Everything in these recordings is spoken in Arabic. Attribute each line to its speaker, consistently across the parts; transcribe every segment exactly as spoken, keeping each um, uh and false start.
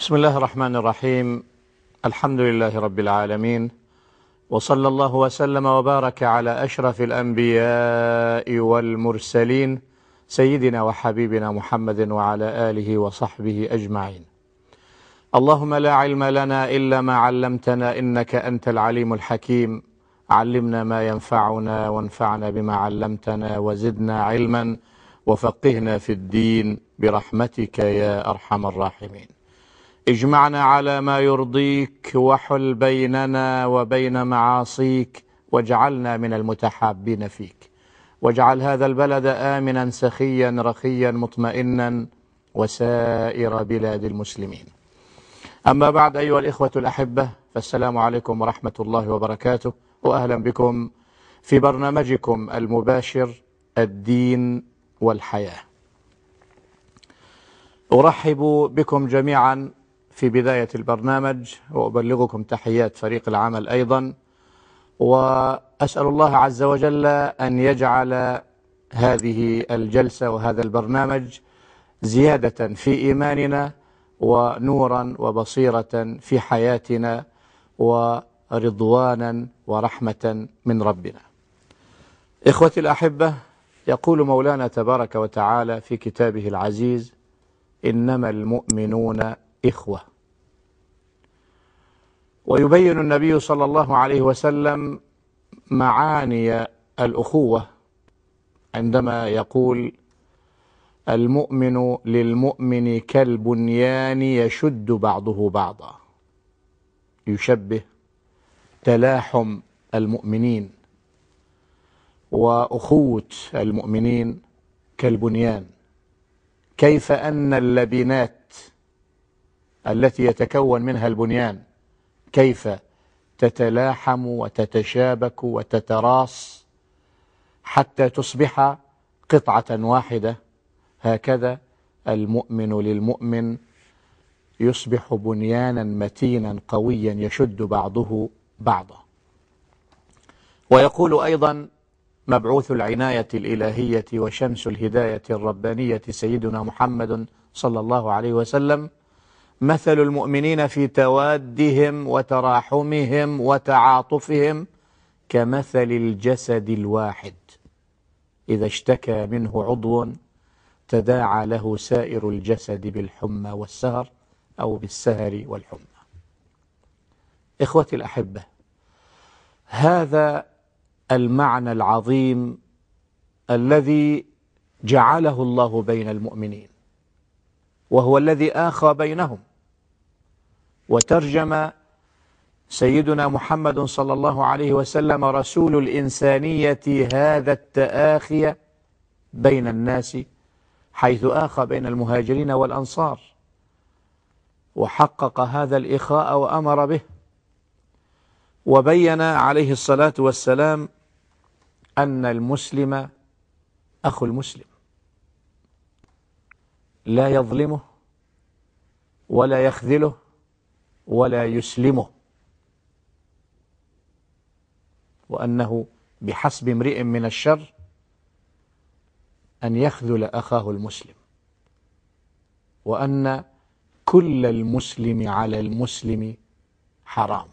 Speaker 1: بسم الله الرحمن الرحيم. الحمد لله رب العالمين، وصلى الله وسلم وبارك على أشرف الأنبياء والمرسلين سيدنا وحبيبنا محمد وعلى آله وصحبه أجمعين. اللهم لا علم لنا إلا ما علمتنا إنك أنت العليم الحكيم. علمنا ما ينفعنا وانفعنا بما علمتنا وزدنا علما وفقهنا في الدين برحمتك يا أرحم الراحمين. اجمعنا على ما يرضيك وحل بيننا وبين معاصيك، واجعلنا من المتحابين فيك، واجعل هذا البلد آمنا سخيا رخيا مطمئنا وسائر بلاد المسلمين. أما بعد، أيها الإخوة الأحبة، فالسلام عليكم ورحمة الله وبركاته، وأهلا بكم في برنامجكم المباشر الدين والحياة. أرحب بكم جميعا في بداية البرنامج، وأبلغكم تحيات فريق العمل أيضا، وأسأل الله عز وجل أن يجعل هذه الجلسة وهذا البرنامج زيادة في إيماننا ونورا وبصيرة في حياتنا ورضوانا ورحمة من ربنا. إخوتي الأحبة، يقول مولانا تبارك وتعالى في كتابه العزيز: إنما المؤمنون إخوة. ويبين النبي صلى الله عليه وسلم معاني الأخوة عندما يقول: المؤمن للمؤمن كالبنيان يشد بعضه بعضا. يشبه تلاحم المؤمنين وأخوة المؤمنين كالبنيان، كيف أن اللبنات التي يتكون منها البنيان كيف تتلاحم وتتشابك وتتراص حتى تصبح قطعة واحدة، هكذا المؤمن للمؤمن يصبح بنيانا متينا قويا يشد بعضه بعضا. ويقول أيضا مبعوث العناية الإلهية وشمس الهداية الربانية سيدنا محمد صلى الله عليه وسلم: مثل المؤمنين في توادهم وتراحمهم وتعاطفهم كمثل الجسد الواحد، إذا اشتكى منه عضو تداعى له سائر الجسد بالحمى والسهر أو بالسهر والحمى. إخوتي الأحبة، هذا المعنى العظيم الذي جعله الله بين المؤمنين، وهو الذي آخى بينهم. وترجم سيدنا محمد صلى الله عليه وسلم رسول الإنسانية هذا التآخي بين الناس، حيث آخى بين المهاجرين والأنصار، وحقق هذا الإخاء وأمر به، وبين عليه الصلاة والسلام أن المسلم أخو المسلم، لا يظلمه ولا يخذله ولا يسلمه، وأنه بحسب امرئ من الشر أن يخذل أخاه المسلم، وأن كل المسلم على المسلم حرام.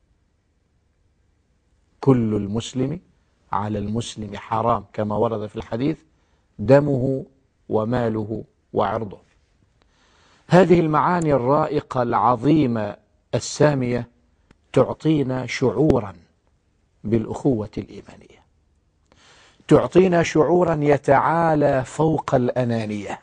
Speaker 1: كل المسلم على المسلم حرام، كما ورد في الحديث: دمه وماله وعرضه. هذه المعاني الرائقة العظيمة السامية تعطينا شعورا بالأخوة الإيمانية، تعطينا شعورا يتعالى فوق الأنانية.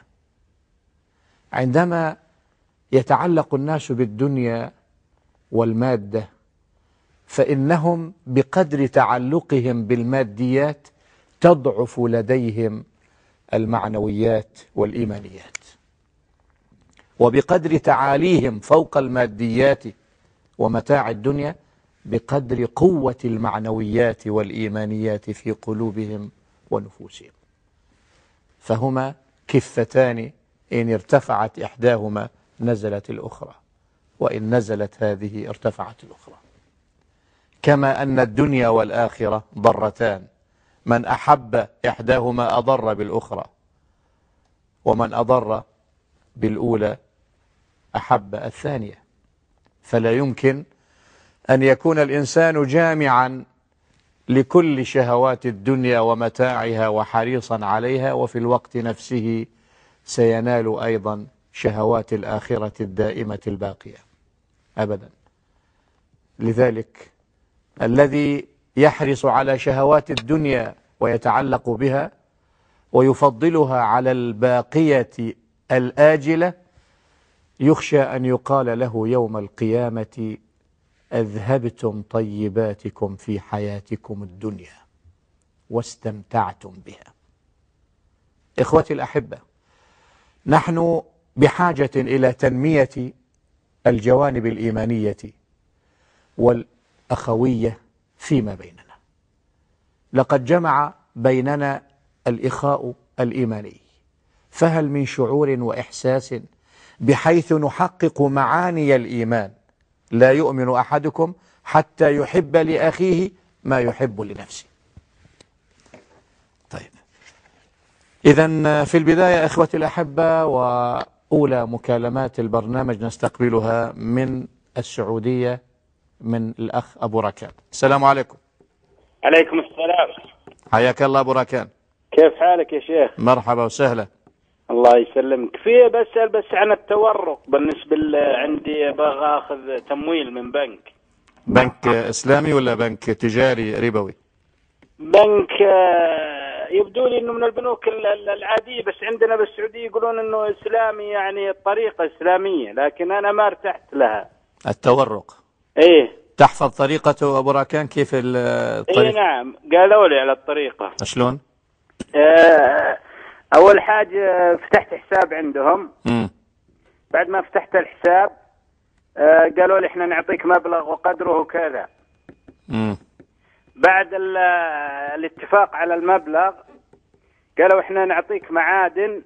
Speaker 1: عندما يتعلق الناس بالدنيا والمادة، فإنهم بقدر تعلقهم بالماديات تضعف لديهم المعنويات والإيمانيات، وبقدر تعاليهم فوق الماديات ومتاع الدنيا بقدر قوة المعنويات والإيمانيات في قلوبهم ونفوسهم. فهما كفتان، إن ارتفعت إحداهما نزلت الأخرى، وإن نزلت هذه ارتفعت الأخرى. كما أن الدنيا والآخرة ضرتان، من أحب إحداهما أضر بالأخرى، ومن أضر بالأولى أحب الثانية. فلا يمكن أن يكون الإنسان جامعا لكل شهوات الدنيا ومتاعها وحريصا عليها، وفي الوقت نفسه سينال أيضا شهوات الآخرة الدائمة الباقية أبدا. لذلك الذي يحرص على شهوات الدنيا ويتعلق بها ويفضلها على الباقية الآجلة يخشى أن يقال له يوم القيامة: أذهبتم طيباتكم في حياتكم الدنيا واستمتعتم بها. إخوتي الأحبة، نحن بحاجة إلى تنمية الجوانب الإيمانية والأخوية فيما بيننا. لقد جمع بيننا الإخاء الإيماني، فهل من شعور وإحساس بحيث نحقق معاني الإيمان؟ لا يؤمن أحدكم حتى يحب لأخيه ما يحب لنفسه. طيب، إذن في البداية إخوتي الأحبة، وأولى مكالمات البرنامج نستقبلها من السعودية من الأخ أبو ركان. السلام عليكم.
Speaker 2: عليكم السلام.
Speaker 1: حياك الله أبو ركان.
Speaker 2: كيف حالك يا شيخ؟
Speaker 1: مرحبا وسهلا.
Speaker 2: الله يسلمك. في بسأل بس عن التورق بالنسبة عندي، ابغى اخذ تمويل من بنك.
Speaker 1: بنك إسلامي ولا بنك تجاري ربوي؟
Speaker 2: بنك يبدو لي انه من البنوك العادية، بس عندنا بالسعودية يقولون انه اسلامي، يعني الطريقة اسلامية، لكن انا ما ارتحت لها.
Speaker 1: التورق؟
Speaker 2: ايه.
Speaker 1: تحفظ طريقته أبو راكان؟ كيف الطريقة؟
Speaker 2: ايه نعم، قالوا لي على الطريقة.
Speaker 1: شلون؟
Speaker 2: آه اول حاجة فتحت حساب عندهم.
Speaker 1: امم
Speaker 2: بعد ما فتحت الحساب آه قالوا لي احنا نعطيك مبلغ وقدره كذا.
Speaker 1: امم
Speaker 2: بعد الاتفاق على المبلغ قالوا احنا نعطيك معادن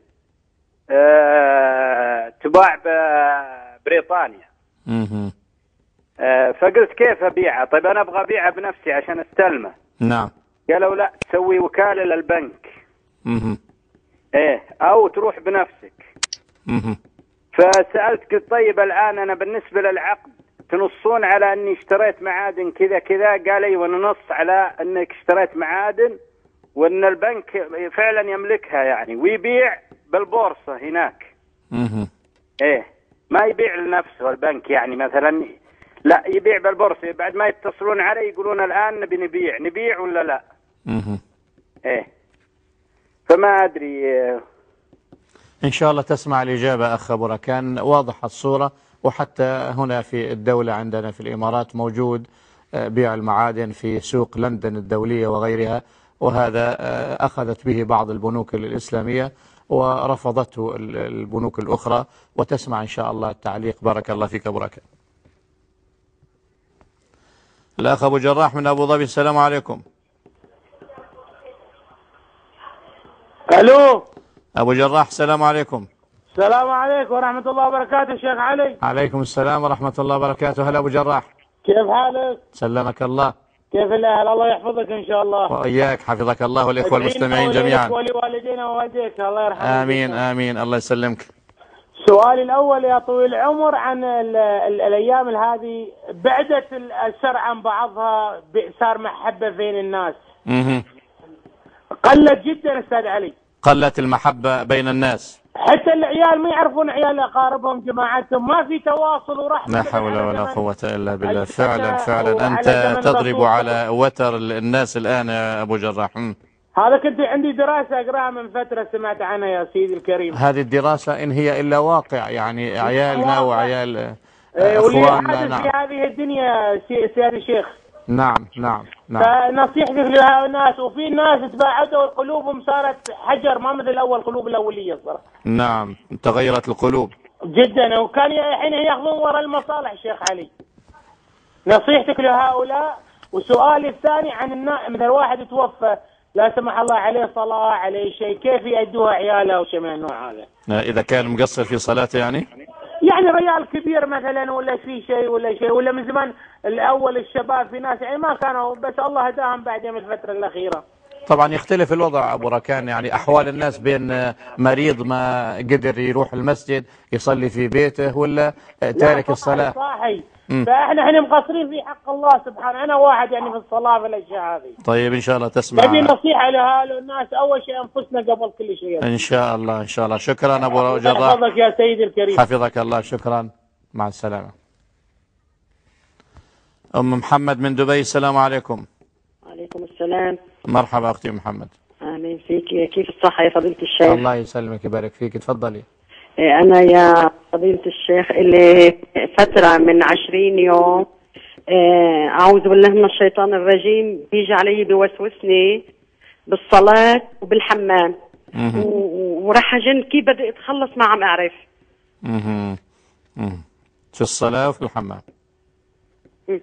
Speaker 2: اه تباع ببريطانيا.
Speaker 1: امم
Speaker 2: اه فقلت كيف ابيعها؟ طيب انا ابغى ابيعها بنفسي عشان استلمه.
Speaker 1: نعم.
Speaker 2: قالوا لا، تسوي وكالة للبنك.
Speaker 1: امم
Speaker 2: ايه، او تروح بنفسك.
Speaker 1: امم
Speaker 2: فسألت قلت طيب الان انا بالنسبة للعقد تنصون على اني اشتريت معادن كذا كذا؟ قال ايوه ننص على انك اشتريت معادن وان البنك فعلا يملكها يعني، ويبيع بالبورصة هناك.
Speaker 1: امم
Speaker 2: ايه، ما يبيع لنفسه البنك يعني مثلا، لا يبيع بالبورصة. بعد ما يتصلون علي يقولون الان نبي نبيع نبيع ولا لا.
Speaker 1: امم
Speaker 2: ايه، فما ادري.
Speaker 1: إن شاء الله تسمع الإجابة أخ أبو ركان، واضحة الصورة. وحتى هنا في الدولة عندنا في الإمارات موجود بيع المعادن في سوق لندن الدولية وغيرها، وهذا أخذت به بعض البنوك الإسلامية ورفضته البنوك الأخرى. وتسمع إن شاء الله التعليق. بارك الله فيك أبو ركان. الأخ أبو جراح من أبو ظبي. السلام عليكم.
Speaker 2: الو
Speaker 1: أبو جراح السلام عليكم.
Speaker 2: السلام عليكم ورحمة الله وبركاته شيخ علي.
Speaker 1: عليكم السلام ورحمة الله وبركاته. هلا أبو جراح.
Speaker 2: كيف حالك؟
Speaker 1: سلمك الله.
Speaker 2: كيف الأهل؟ الله يحفظك إن شاء الله.
Speaker 1: وإياك حفظك الله والإخوة المستمعين جميعا.
Speaker 2: ولوالدينا ووالديك الله يرحمك.
Speaker 1: آمين آمين الله يسلمك.
Speaker 2: سؤالي الأول يا طويل العمر عن ال ال الأيام هذه بعدت الشرع عن بعضها، صار محبة بين الناس.
Speaker 1: مه.
Speaker 2: قلت جدا أستاذ علي.
Speaker 1: قلت المحبة بين الناس،
Speaker 2: حتى العيال ما يعرفون عيال أقاربهم جماعتهم، ما في تواصل ورحمة.
Speaker 1: لا حول ولا قوة إلا بالله. فعلا فعلا أنت تضرب على وتر الناس الآن يا أبو جراح.
Speaker 2: هذا كنت عندي دراسة أقرأها من فترة سمعت عنها يا سيدي الكريم.
Speaker 1: هذه الدراسة إن هي إلا واقع، يعني عيالنا وعيال
Speaker 2: أخواننا. نعم. في هذه الدنيا سيادة الشيخ.
Speaker 1: نعم نعم نعم.
Speaker 2: فنصيحتك لهؤلاء، وفي ناس تباعدوا قلوبهم صارت حجر، ما مثل الأول القلوب الأولية الصراحة.
Speaker 1: نعم تغيرت القلوب جدا،
Speaker 2: وكان الحين ياخذون وراء المصالح شيخ علي. نصيحتك لهؤلاء. وسؤالي الثاني عن النا... مثل واحد يتوفى لا سمح الله عليه صلاة عليه شيء، كيف يأدوها عياله وشيء من النوع هذا؟
Speaker 1: إذا كان مقصر في صلاته يعني؟
Speaker 2: يعني رجال كبير مثلا ولا في شيء ولا شيء، ولا من زمان الأول الشباب في ناس يعني ما كانوا، بس الله هداهم بعدين من الفترة الأخيرة.
Speaker 1: طبعا يختلف الوضع أبو ركان، يعني أحوال الناس بين مريض ما قدر يروح المسجد يصلي في بيته ولا
Speaker 3: لا
Speaker 1: تارك
Speaker 3: صاحي
Speaker 1: الصلاة.
Speaker 3: صاحي
Speaker 1: مم.
Speaker 3: فاحنا احنا مقصرين في حق الله سبحانه. انا واحد يعني في الصلاه في الاشياء هذه.
Speaker 1: طيب إن شاء الله
Speaker 3: نبي
Speaker 1: تسمع.
Speaker 3: نصيحه لهؤلاء الناس، اول شيء انفسنا قبل كل شيء.
Speaker 1: إن شاء الله إن شاء الله. شكرا أبو
Speaker 3: الله
Speaker 1: جراح،
Speaker 3: يحفظك يا سيدي الكريم.
Speaker 1: حفظك الله. شكرا، مع السلامة. أم محمد من دبي، السلام عليكم.
Speaker 4: وعليكم السلام.
Speaker 1: مرحبا أختي محمد.
Speaker 4: أهلا فيك، كيف الصحة يا فضيلة الشيخ؟
Speaker 1: الله يسلمك يبارك فيك، تفضلي.
Speaker 4: أنا يا فضيلة الشيخ اللي فترة من عشرين يوم أعوذ بالله من الشيطان الرجيم بيجي علي بوسوسني بالصلاة وبالحمام، وراح أجن كيف بدي أتخلص ما عم أعرف.
Speaker 1: مه. مه. في الصلاة وفي الحمام.
Speaker 4: م.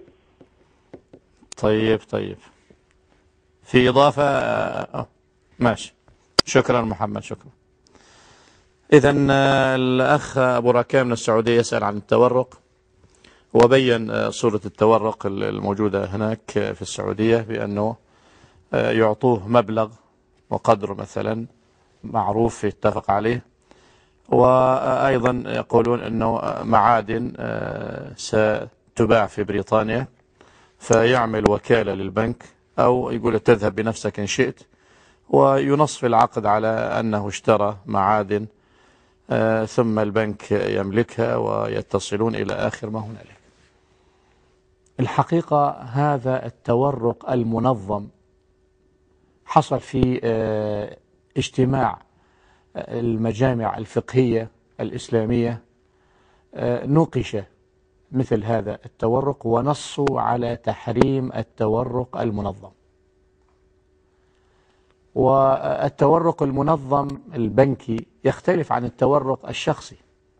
Speaker 1: طيب طيب، في إضافة أه. ماشي، شكرا محمد، شكرا. إذا الأخ أبو ركان من السعودية يسأل عن التورق، وبين صورة التورق الموجودة هناك في السعودية بأنه يعطوه مبلغ وقدر مثلا معروف يتفق عليه، وأيضا يقولون أنه معادن ستباع في بريطانيا، فيعمل وكالة للبنك أو يقول تذهب بنفسك إن شئت، وينص في العقد على أنه اشترى معادن ثم البنك يملكها ويتصلون إلى آخر ما هنالك. الحقيقة هذا التورق المنظم حصل في اجتماع المجامع الفقهية الإسلامية، نوقش مثل هذا التورق ونصوا على تحريم التورق المنظم. والتورق المنظم البنكي يختلف عن التورق الشخصي.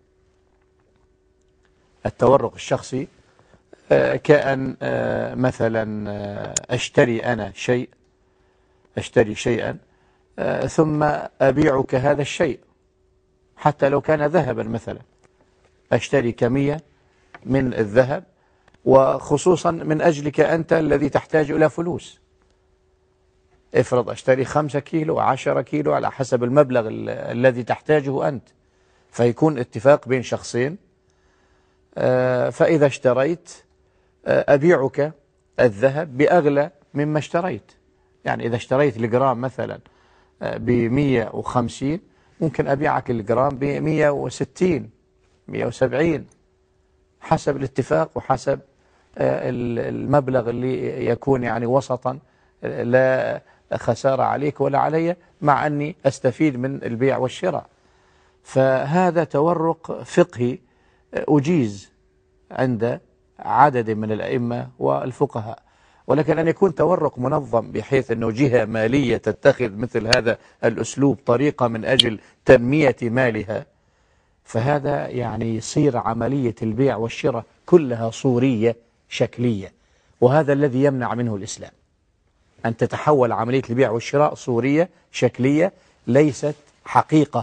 Speaker 1: التورق الشخصي كأن مثلا أشتري أنا شيء أشتري شيئا ثم أبيعك هذا الشيء حتى لو كان ذهبا مثلا، أشتري كمية من الذهب وخصوصا من أجلك أنت الذي تحتاج إلى فلوس. افرض أشتري خمسة كيلو عشرة كيلو على حسب المبلغ الذي تحتاجه أنت، فيكون اتفاق بين شخصين. فإذا اشتريت أبيعك الذهب بأغلى مما اشتريت. يعني إذا اشتريت الجرام مثلا بمية وخمسين ممكن أبيعك الجرام بمية وستين مية وسبعين حسب الاتفاق وحسب المبلغ اللي يكون يعني وسطا، لا خسارة عليك ولا علي، مع أني أستفيد من البيع والشراء. فهذا تورق فقهي أجيز عند عدد من الأئمة والفقهاء، ولكن أن يكون تورق منظم بحيث أنه جهة مالية تتخذ مثل هذا الأسلوب طريقة من أجل تنمية مالها، فهذا يعني يصير عملية البيع والشراء كلها صورية شكلية، وهذا الذي يمنع منه الإسلام، أن تتحول عملية البيع والشراء صورية شكلية ليست حقيقة.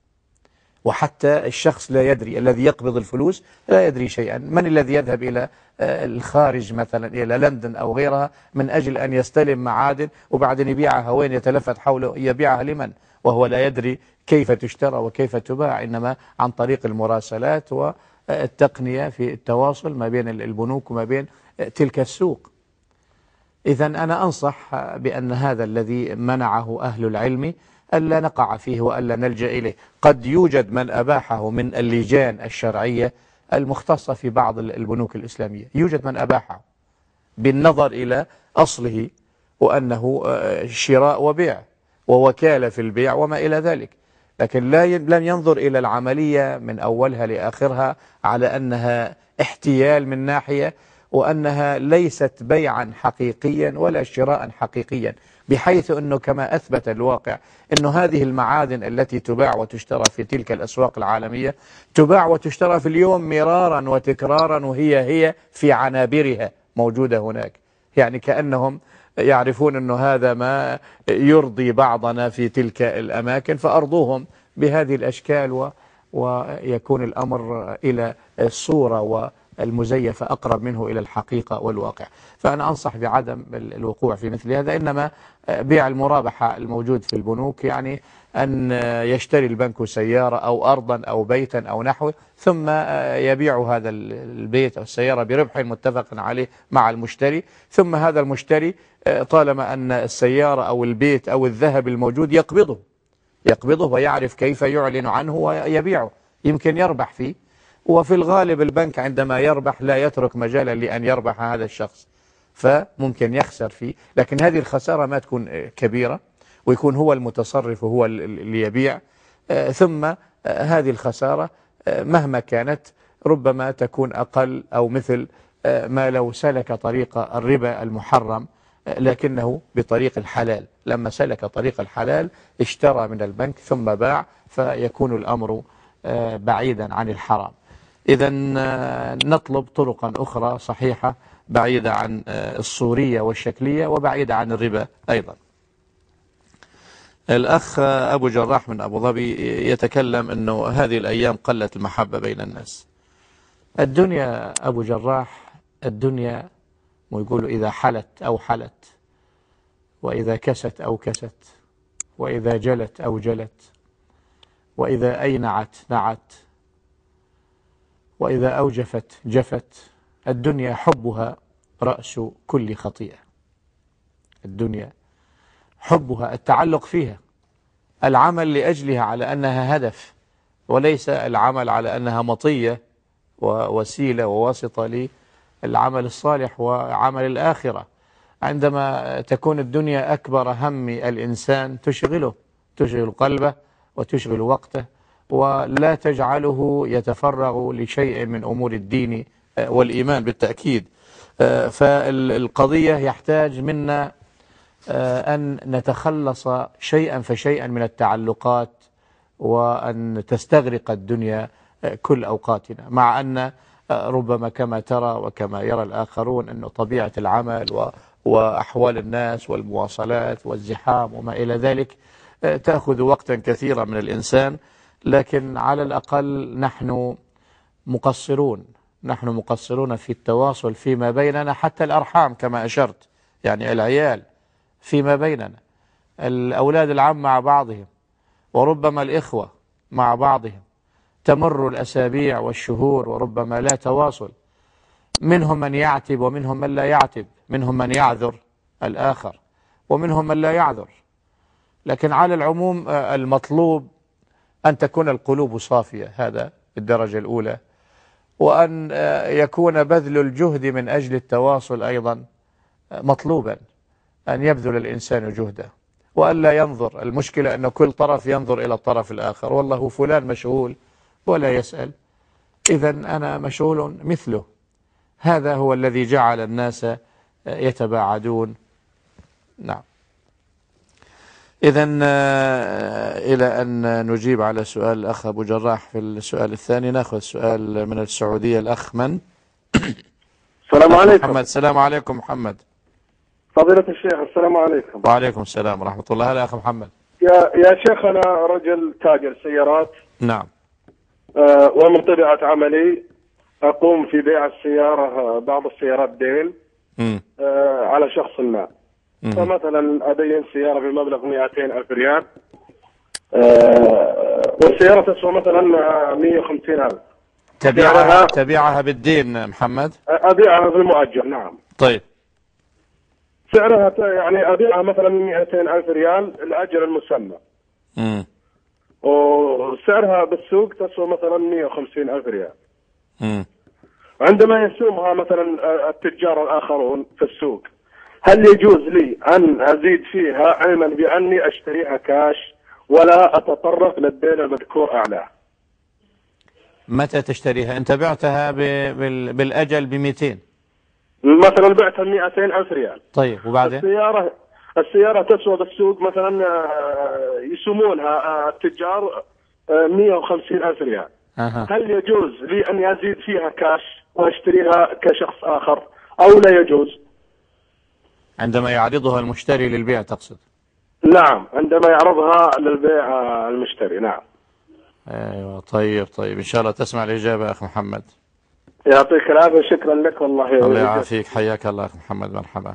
Speaker 1: وحتى الشخص لا يدري، الذي يقبض الفلوس لا يدري شيئا. من الذي يذهب إلى الخارج مثلا إلى لندن أو غيرها من أجل أن يستلم معادن وبعدين يبيعها وين؟ يتلفت حوله، يبيعها لمن وهو لا يدري كيف تشترى وكيف تباع، إنما عن طريق المراسلات والتقنية في التواصل ما بين البنوك وما بين تلك السوق. إذا أنا أنصح بأن هذا الذي منعه أهل العلم ألا نقع فيه وألا نلجأ إليه. قد يوجد من أباحه من اللجان الشرعية المختصة في بعض البنوك الإسلامية، يوجد من أباحه بالنظر إلى أصله وأنه شراء وبيع ووكالة في البيع وما إلى ذلك، لكن لا لم ينظر إلى العملية من أولها لآخرها على أنها احتيال من ناحية، وأنها ليست بيعا حقيقيا ولا شراء حقيقيا، بحيث أنه كما أثبت الواقع أنه هذه المعادن التي تباع وتشترى في تلك الأسواق العالمية تباع وتشترى في اليوم مرارا وتكرارا، وهي هي في عنابرها موجودة هناك. يعني كأنهم يعرفون أنه هذا ما يرضي بعضنا في تلك الأماكن فأرضوهم بهذه الأشكال، و ويكون الأمر إلى الصورة المزيفة أقرب منه إلى الحقيقة والواقع. فأنا أنصح بعدم الوقوع في مثل هذا، إنما بيع المرابحة الموجود في البنوك، يعني أن يشتري البنك سيارة أو أرضا أو بيتا أو نحوه، ثم يبيع هذا البيت أو السيارة بربح متفق عليه مع المشتري، ثم هذا المشتري طالما أن السيارة أو البيت أو الذهب الموجود يقبضه يقبضه ويعرف كيف يعلن عنه ويبيعه، يمكن يربح فيه. وفي الغالب البنك عندما يربح لا يترك مجالا لأن يربح هذا الشخص، فممكن يخسر فيه، لكن هذه الخسارة ما تكون كبيرة، ويكون هو المتصرف وهو اللي يبيع. ثم هذه الخسارة مهما كانت ربما تكون أقل أو مثل ما لو سلك طريق الربا المحرم لكنه بطريق الحلال. لما سلك طريق الحلال اشترى من البنك ثم باع، فيكون الأمر بعيدا عن الحرام. إذا نطلب طرقا أخرى صحيحة بعيدة عن الصورية والشكلية وبعيدة عن الربا أيضا. الأخ أبو جراح من أبو ظبي يتكلم أنه هذه الأيام قلت المحبة بين الناس. الدنيا أبو جراح، الدنيا ويقولوا إذا حلت أو حلت، وإذا كست أو كست، وإذا جلت أو جلت، وإذا أينعت نعت، وإذا أوجفت جفت. الدنيا حبها رأس كل خطيئة. الدنيا حبها التعلق فيها، العمل لأجلها على أنها هدف، وليس العمل على أنها مطية ووسيلة وواسطة للعمل الصالح وعمل الآخرة. عندما تكون الدنيا أكبر هم الإنسان تشغله، تشغل قلبه وتشغل وقته، ولا تجعله يتفرغ لشيء من أمور الدين والإيمان بالتأكيد. فالقضية يحتاج منا أن نتخلص شيئا فشيئا من التعلقات، وأن تستغرق الدنيا كل أوقاتنا، مع أن ربما كما ترى وكما يرى الآخرون أن طبيعة العمل وأحوال الناس والمواصلات والزحام وما إلى ذلك تأخذ وقتا كثيرا من الإنسان، لكن على الأقل نحن مقصرون نحن مقصرون في التواصل فيما بيننا، حتى الأرحام كما أشرت، يعني العيال فيما بيننا، الأولاد العم مع بعضهم، وربما الإخوة مع بعضهم. تمر الأسابيع والشهور وربما لا تواصل، منهم من يعتب ومنهم من لا يعتب، منهم من يعذر الآخر ومنهم من لا يعذر. لكن على العموم المطلوب أن تكون القلوب صافية، هذا بالدرجة الأولى، وأن يكون بذل الجهد من أجل التواصل أيضا مطلوبا، أن يبذل الإنسان جهده، وأن لا ينظر. المشكلة أن كل طرف ينظر إلى الطرف الآخر، والله فلان مشغول ولا يسأل، إذا أنا مشغول مثله. هذا هو الذي جعل الناس يتباعدون. نعم. إذا إلى أن نجيب على سؤال الأخ أبو جراح في السؤال الثاني، نأخذ سؤال من السعودية. الأخ من؟
Speaker 5: السلام عليكم.
Speaker 1: محمد. السلام عليكم محمد.
Speaker 5: فضيلة الشيخ السلام عليكم.
Speaker 1: وعليكم السلام ورحمة الله. هلا أخ محمد.
Speaker 5: يا يا شيخ، أنا رجل تاجر سيارات.
Speaker 1: نعم.
Speaker 5: آه ومن طبيعة عملي أقوم في بيع السيارة، بعض السيارات دين آه على شخص ما. مم. فمثلا أدين سيارة بمبلغ مئتين ألف ريال، آه والسيارة تسوى مثلا مئة وخمسين ألف.
Speaker 1: تبيعها تبيعها بالدين محمد؟
Speaker 5: أبيعها بالمؤجر. نعم.
Speaker 1: طيب.
Speaker 5: سعرها يعني أبيعها مثلا مئتين ألف ريال الأجر المسمى.
Speaker 1: امم
Speaker 5: وسعرها بالسوق تسوى مثلا مئة وخمسين ألف ريال.
Speaker 1: امم
Speaker 5: عندما يسومها مثلا التجار الآخرون في السوق، هل يجوز لي أن أزيد فيها علما بأني أشتريها كاش ولا أتطرق للدين المذكور أعلاه؟
Speaker 1: متى تشتريها؟ أنت بعتها بالأجل بمئتين،
Speaker 5: مثلا بعتها مئتين ألف ريال.
Speaker 1: طيب وبعدين؟
Speaker 5: السيارة السيارة تسوى بالسوق مثلا يسمونها التجار مئة وخمسين ألف ريال.
Speaker 1: أه.
Speaker 5: هل يجوز لي أن أزيد فيها كاش وأشتريها كشخص آخر أو لا يجوز؟
Speaker 1: عندما يعرضها المشتري للبيع تقصد؟
Speaker 5: نعم، عندما يعرضها للبيع المشتري. نعم.
Speaker 1: ايوه. طيب طيب ان شاء الله تسمع الاجابه اخ محمد.
Speaker 5: يعطيك العافية، شكرا لك والله.
Speaker 1: الله يعافيك، حياك الله أخ محمد، مرحبا.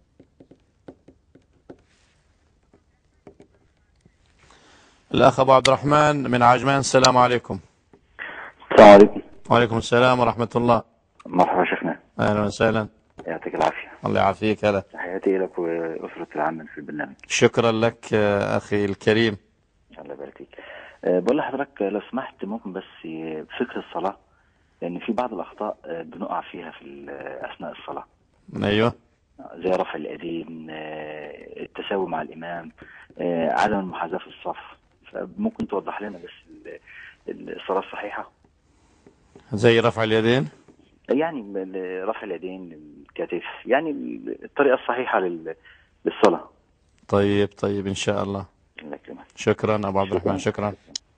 Speaker 1: الأخ أبو عبد الرحمن من عجمان، السلام عليكم.
Speaker 6: السلام عليكم.
Speaker 1: وعليكم السلام ورحمة الله.
Speaker 6: مرحبا شيخنا.
Speaker 1: أهلا وسهلا.
Speaker 6: يعطيك العافية.
Speaker 1: الله يعافيك. هلا،
Speaker 6: تحياتي لك وأسرة العمل في البرنامج.
Speaker 1: شكرا لك أخي الكريم.
Speaker 6: الله يبارك فيك. بقول لحضرتك لو سمحت ممكن بس فكر الصلاة، لأن في بعض الأخطاء بنقع فيها في أثناء الصلاة.
Speaker 1: أيوه. زي
Speaker 6: رفع اليدين، التساوي مع الإمام، عدم المحاذاة في الصف. فممكن توضح لنا بس الصلاة الصحيحة؟
Speaker 1: زي رفع اليدين؟
Speaker 6: يعني رفع اليدين، الكتف، يعني الطريقة الصحيحة للصلاة.
Speaker 1: طيب طيب إن شاء الله. شكرا أبو عبد الرحمن، شكرا.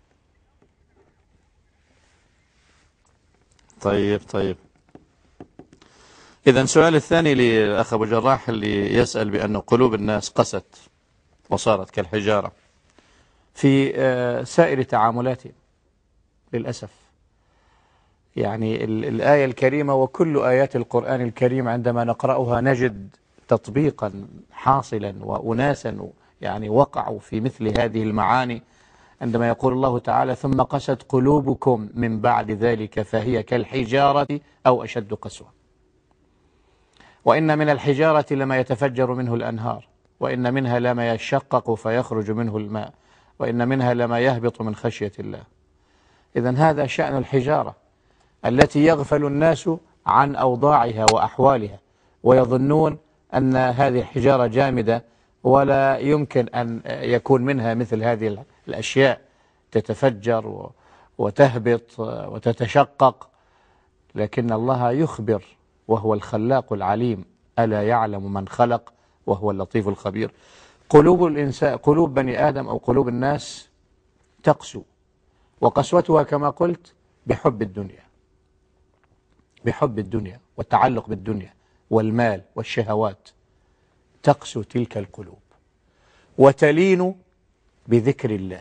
Speaker 1: طيب طيب. إذن السؤال الثاني لأخ أبو جراح اللي يسأل بأن قلوب الناس قست وصارت كالحجارة في سائر تعاملاتهم للأسف. يعني الآية الكريمة وكل آيات القرآن الكريم عندما نقرأها نجد تطبيقا حاصلا وأناسا يعني وقعوا في مثل هذه المعاني، عندما يقول الله تعالى ثم قست قلوبكم من بعد ذلك فهي كالحجارة أو أشد قسوة. وإن من الحجارة لما يتفجر منه الأنهار، وإن منها لما يشقق فيخرج منه الماء، وإن منها لما يهبط من خشية الله. إذن هذا شأن الحجارة التي يغفل الناس عن أوضاعها وأحوالها، ويظنون أن هذه الحجارة جامدة ولا يمكن أن يكون منها مثل هذه الأشياء تتفجر وتهبط وتتشقق. لكن الله يخبر وهو الخلاق العليم، ألا يعلم من خلق وهو اللطيف الخبير. قلوب الإنسان، قلوب بني آدم أو قلوب الناس تقسو، وقسوتها كما قلت بحب الدنيا، بحب الدنيا والتعلق بالدنيا والمال والشهوات. تقسو تلك القلوب وتلين بذكر الله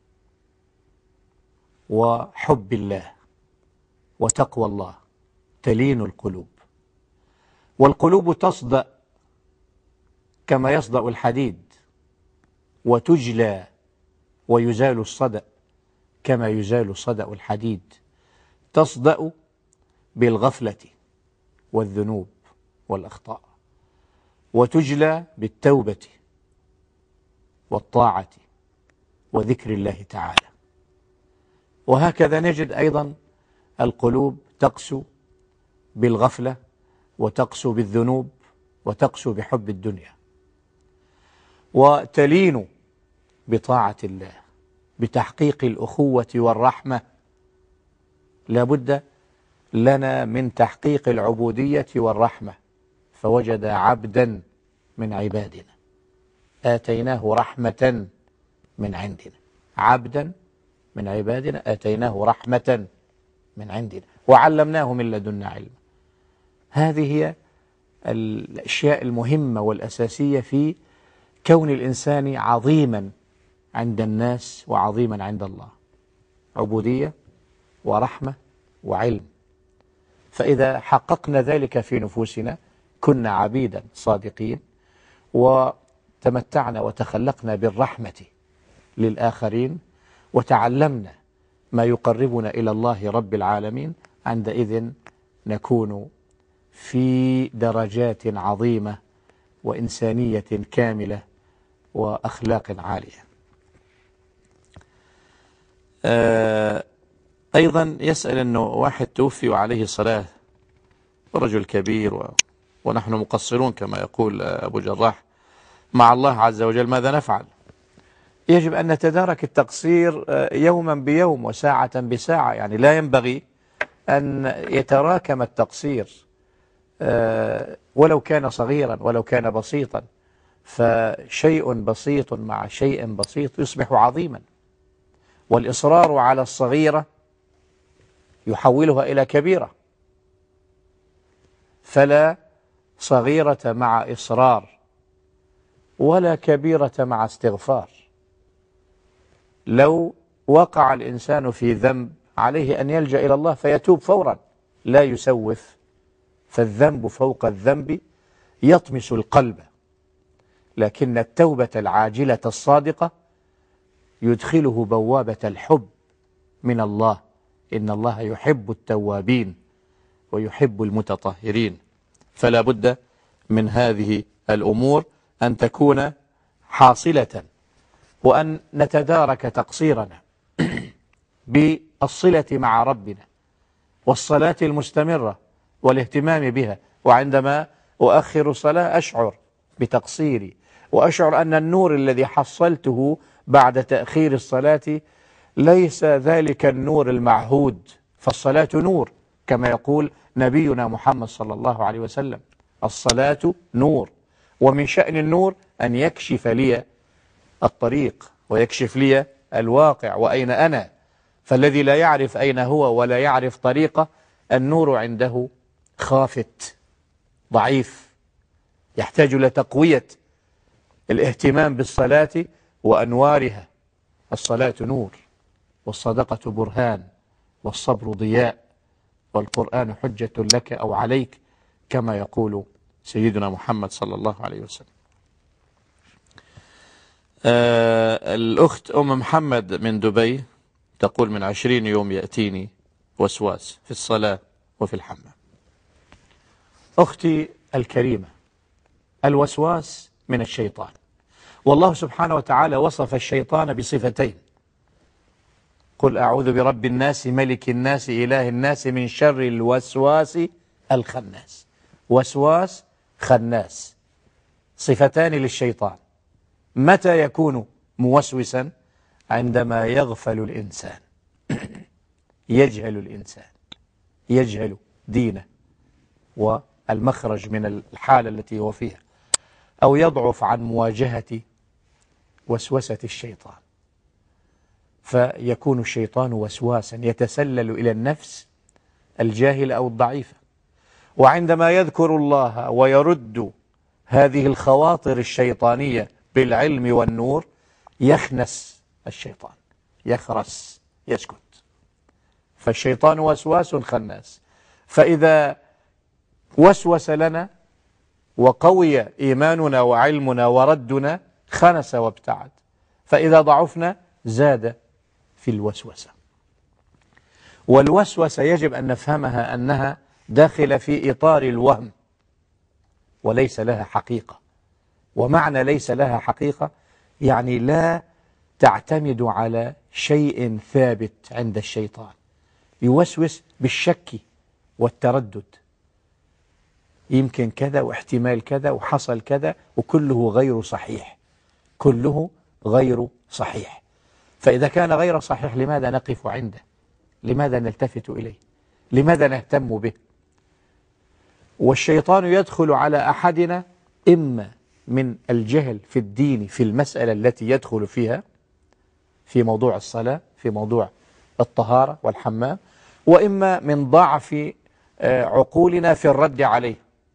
Speaker 1: وحب الله وتقوى الله، تلين القلوب. والقلوب تصدأ كما يصدأ الحديد، وتجلى ويزال الصدأ كما يزال صدأ الحديد. تصدأ بالغفلة والذنوب والأخطاء، وتجلى بالتوبة والطاعة وذكر الله تعالى. وهكذا نجد أيضا القلوب تقسو بالغفلة وتقسو بالذنوب وتقسو بحب الدنيا، وتلين بطاعة الله بتحقيق الأخوة والرحمة. لابد لنا من تحقيق العبودية والرحمة. فوجد عبدا من عبادنا آتيناه رحمة من عندنا، عبدا من عبادنا آتيناه رحمة من عندنا وعلمناه من لدنا علما. هذه هي الأشياء المهمة والأساسية في كون الإنسان عظيما عند الناس وعظيما عند الله: عبودية ورحمة وعلم. فإذا حققنا ذلك في نفوسنا كنا عبيدا صادقين، وتمتعنا وتخلقنا بالرحمة للآخرين، وتعلمنا ما يقربنا إلى الله رب العالمين. عندئذ نكون في درجات عظيمة وإنسانية كاملة وأخلاق عالية. آه أيضا يسأل أنه واحد توفي وعليه صلاة، ورجل كبير و... ونحن مقصرون كما يقول أبو جراح مع الله عز وجل، ماذا نفعل؟ يجب أن نتدارك التقصير يوما بيوم وساعة بساعة. يعني لا ينبغي أن يتراكم التقصير ولو كان صغيرا ولو كان بسيطا، فشيء بسيط مع شيء بسيط يصبح عظيما. والإصرار على الصغيرة يحولها إلى كبيرة، فلا صغيرة مع إصرار ولا كبيرة مع استغفار. لو وقع الإنسان في ذنب عليه أن يلجأ إلى الله فيتوب فورا لا يسوف، فالذنب فوق الذنب يطمس القلب، لكن التوبة العاجلة الصادقة يدخله بوابة الحب من الله، إن الله يحب التوابين ويحب المتطهرين. فلا بد من هذه الأمور أن تكون حاصلة، وأن نتدارك تقصيرنا بالصلة مع ربنا والصلاة المستمرة والاهتمام بها. وعندما أؤخر الصلاة أشعر بتقصيري، وأشعر أن النور الذي حصلته بعد تأخير الصلاة ليس ذلك النور المعهود، فالصلاة نور كما يقول نبينا محمد صلى الله عليه وسلم: الصلاة نور، ومن شأن النور أن يكشف لي الطريق ويكشف لي الواقع وأين أنا. فالذي لا يعرف أين هو ولا يعرف طريقه النور عنده خافت ضعيف، يحتاج لتقوية الاهتمام بالصلاة وأنوارها. الصلاة نور، والصدقة برهان، والصبر ضياء، والقرآن حجة لك أو عليك، كما يقول سيدنا محمد صلى الله عليه وسلم. آه الأخت أم محمد من دبي تقول: من عشرين يوم يأتيني وسواس في الصلاة وفي الحمام. أختي الكريمة، الوسواس من الشيطان، والله سبحانه وتعالى وصف الشيطان بصفتين: قل أعوذ برب الناس ملك الناس إله الناس من شر الوسواس الخناس. وسواس خناس، صفتان للشيطان. متى يكون موسوسا؟ عندما يغفل الإنسان، يجهل الإنسان، يجهل دينه والمخرج من الحالة التي هو فيها، أو يضعف عن مواجهة وسوسة الشيطان، فيكون الشيطان وسواسا يتسلل إلى النفس الجاهلة أو الضعيفة. وعندما يذكر الله ويرد هذه الخواطر الشيطانية بالعلم والنور يخنس الشيطان، يخرس، يسكت. فالشيطان وسواس خناس، فإذا وسوس لنا وقوي إيماننا وعلمنا وردنا خنس وابتعد، فإذا ضعفنا زاد في الوسوسة. والوسوسة يجب أن نفهمها أنها داخلة في إطار الوهم وليس لها حقيقة. ومعنى ليس لها حقيقة يعني لا تعتمد على شيء ثابت عند الشيطان، يوسوس بالشك والتردد، يمكن كذا واحتمال كذا وحصل كذا، وكله غير صحيح، كله غير صحيح. فإذا كان غير صحيح لماذا نقف عنده؟ لماذا نلتفت إليه؟ لماذا نهتم به؟ والشيطان يدخل على أحدنا إما من الجهل في الدين في المسألة التي يدخل فيها، في موضوع الصلاة، في موضوع الطهارة والحمام، وإما من ضعف عقولنا في الرد عليه.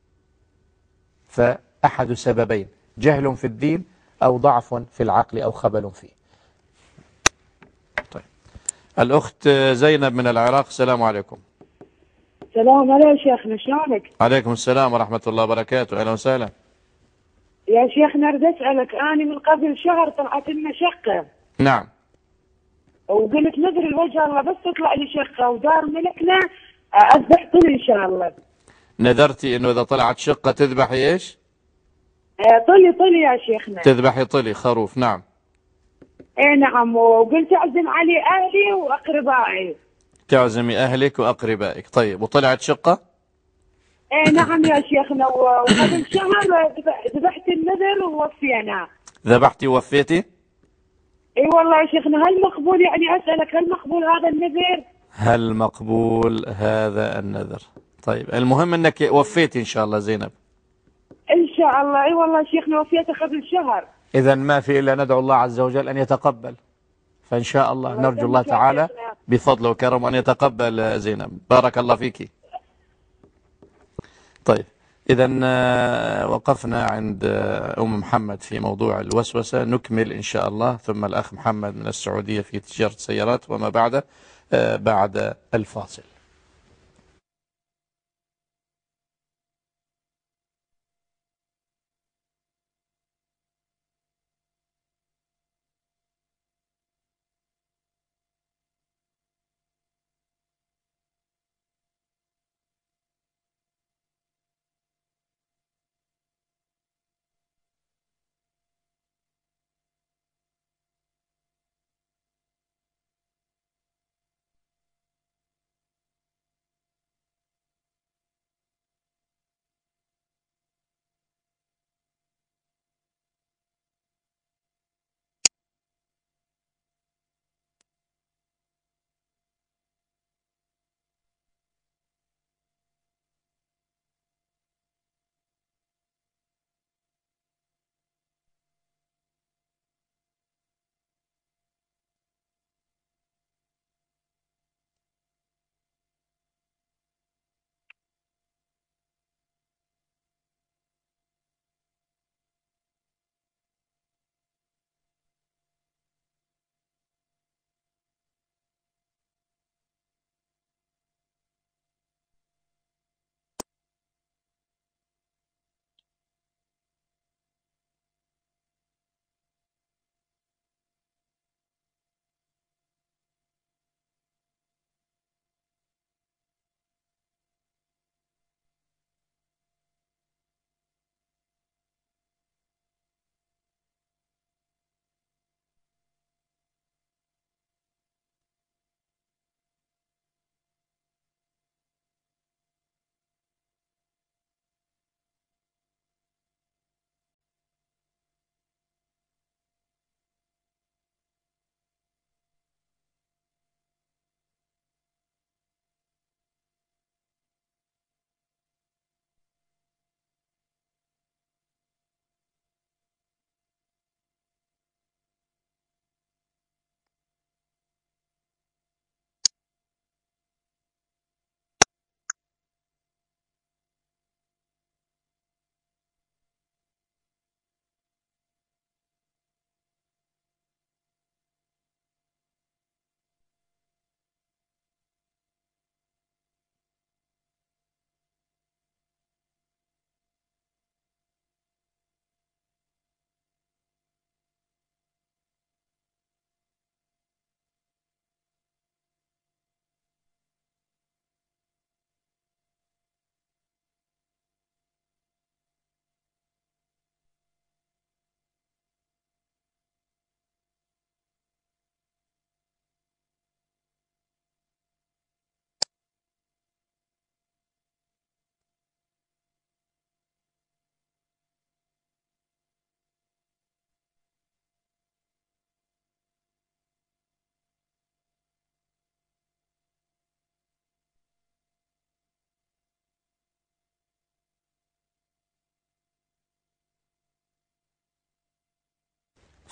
Speaker 1: فأحد سببين: جهل في الدين أو ضعف في العقل أو خبل فيه. طيب، الأخت زينب من العراق، السلام عليكم.
Speaker 7: السلام عليكم شيخنا، شلونك؟
Speaker 1: عليكم السلام ورحمة الله وبركاته، أهلا وسهلا.
Speaker 7: يا شيخنا أريد أسألك، أنا من قبل شهر طلعت لنا شقة.
Speaker 1: نعم.
Speaker 7: وقلت نذر الوجه الله بس تطلع لي شقة ودار ملكنا أذبح طلي إن شاء الله.
Speaker 1: نذرتي إنه إذا طلعت شقة تذبحي إيش؟
Speaker 7: آه طلي طلي يا شيخنا.
Speaker 1: تذبحي طلي خروف. نعم.
Speaker 7: إيه نعم، وقلت أعزم علي أهلي وأقربائي.
Speaker 1: تعزمي أهلك وأقربائك. طيب، وطلعت شقة؟
Speaker 7: إيه نعم يا شيخنا، وقبل شهر ذبحت النذر ووفينا.
Speaker 1: ذبحتي ووفيتي؟
Speaker 7: اي والله يا شيخنا. هل مقبول يعني أسألك هل مقبول هذا النذر؟
Speaker 1: هل مقبول هذا النذر؟ طيب، المهم انك وفيتي ان شاء الله زينب.
Speaker 7: ان شاء الله. اي والله يا شيخنا وفيته قبل شهر.
Speaker 1: اذا ما في الا ندعو الله عز وجل ان يتقبل، فان شاء الله, الله نرجو الله تعالى بفضله وكرمه ان يتقبل زينب. بارك الله فيك. طيب، إذا وقفنا عند أم محمد في موضوع الوسوسة، نكمل إن شاء الله، ثم الأخ محمد من السعودية في تجارة سيارات وما بعد بعد الفاصل.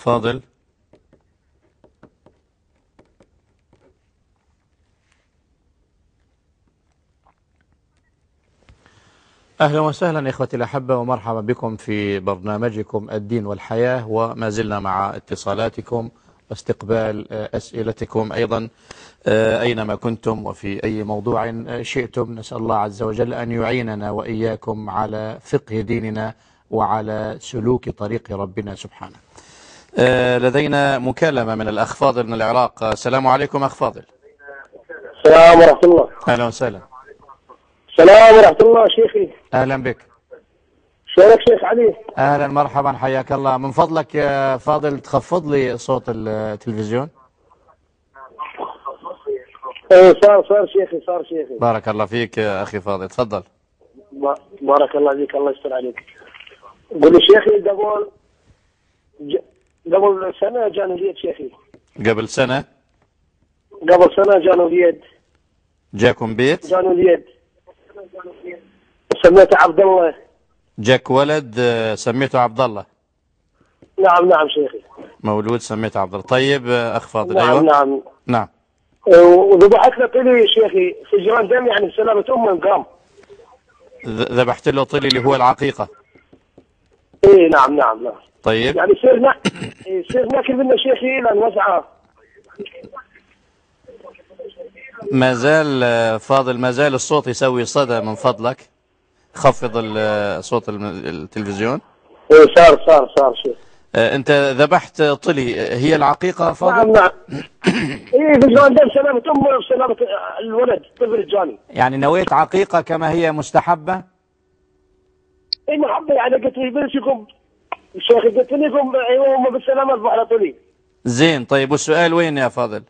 Speaker 1: فاضل. أهلا وسهلا إخوتي الأحبة، ومرحبا بكم في برنامجكم الدين والحياة، وما زلنا مع اتصالاتكم واستقبال أسئلتكم أيضا أينما كنتم وفي أي موضوع شئتم. نسأل الله عز وجل أن يعيننا وإياكم على فقه ديننا وعلى سلوك طريق ربنا سبحانه. لدينا مكالمة من الأخ فاضل من العراق. السلام عليكم أخ فاضل.
Speaker 5: السلام ورحمة الله.
Speaker 1: أهلا وسهلا.
Speaker 5: السلام ورحمة الله شيخي.
Speaker 1: أهلا بك.
Speaker 5: شلونك شيخ علي؟
Speaker 1: أهلا مرحبا حياك الله. من فضلك يا فاضل تخفض لي صوت التلفزيون.
Speaker 5: ايه صار صار شيخي صار شيخي.
Speaker 1: بارك الله فيك يا أخي فاضل، تفضل.
Speaker 5: بارك الله فيك، الله يستر عليك. قول لي شيخي، قبل ج... قبل سنة جاني اليد شيخي.
Speaker 1: قبل سنة؟
Speaker 5: قبل سنة جاني اليد.
Speaker 1: جاكم بيت؟
Speaker 5: جاني اليد. سميته عبد الله.
Speaker 1: جاك ولد سميته عبد الله؟
Speaker 5: نعم نعم شيخي.
Speaker 1: مولود سميته عبد الله. طيب أخ فاضل.
Speaker 5: نعم
Speaker 1: أيوة.
Speaker 5: نعم
Speaker 1: نعم.
Speaker 5: وذبحت له طلي شيخي فجران دم، يعني بسلامة أمه قام.
Speaker 1: ذبحت له طلي اللي هو العقيقة؟
Speaker 5: ايه نعم نعم نعم.
Speaker 1: طيب.
Speaker 5: يعني يصير نا... يصير ناكل منه شيخي الى نوزعه.
Speaker 1: ما زال فاضل، ما زال الصوت يسوي صدى، من فضلك خفض صوت التلفزيون.
Speaker 5: ايه صار صار صار شيخ.
Speaker 1: انت ذبحت طلي، هي العقيقة فاضل؟
Speaker 5: نعم نعم. ايه فجران دم سلامة امه وسلامة الولد طفل الجاني.
Speaker 1: يعني نويت عقيقة كما هي مستحبة؟
Speaker 5: ايه محبة، يعني قلت لي بنتكم الشيخ، قلت لكم ايوه هم بالسلامة اصبح على طلي.
Speaker 1: زين. طيب والسؤال وين يا فاضل؟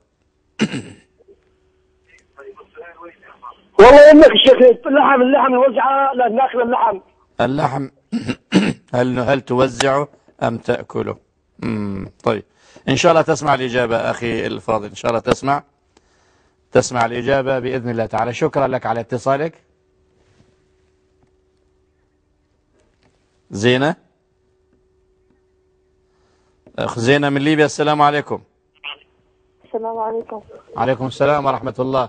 Speaker 5: والله انك الشيخ اللحم اللحم الوزعه لا ناكل اللحم.
Speaker 1: اللحم هل هل توزعه ام تاكله؟ امم طيب ان شاء الله تسمع الاجابه اخي الفاضل، ان شاء الله تسمع تسمع الاجابه باذن الله تعالى. شكرا لك على اتصالك. زينه اخ زينه من ليبيا. السلام عليكم.
Speaker 8: السلام عليكم.
Speaker 1: عليكم السلام ورحمه الله.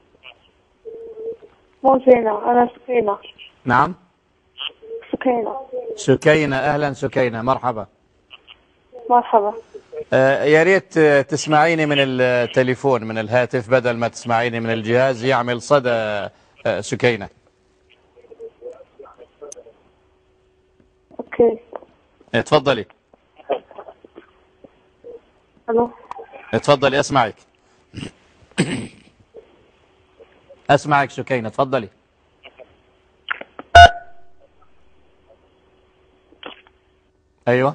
Speaker 8: مو زينة، أنا سكينة.
Speaker 1: نعم
Speaker 8: سكينة.
Speaker 1: سكينة. أهلا سكينة، مرحبا.
Speaker 8: مرحبا.
Speaker 1: آه يا ريت تسمعيني من التليفون من الهاتف بدل ما تسمعيني من الجهاز، يعمل صدى. آه سكينة.
Speaker 8: أوكي.
Speaker 1: اتفضلي.
Speaker 8: ألو.
Speaker 1: اتفضلي أسمعك. أسمعك سكينة، تفضلي. أيوة.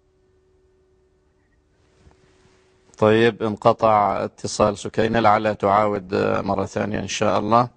Speaker 1: طيب انقطع اتصال سكينة، لعلها تعاود مرة ثانية إن شاء الله.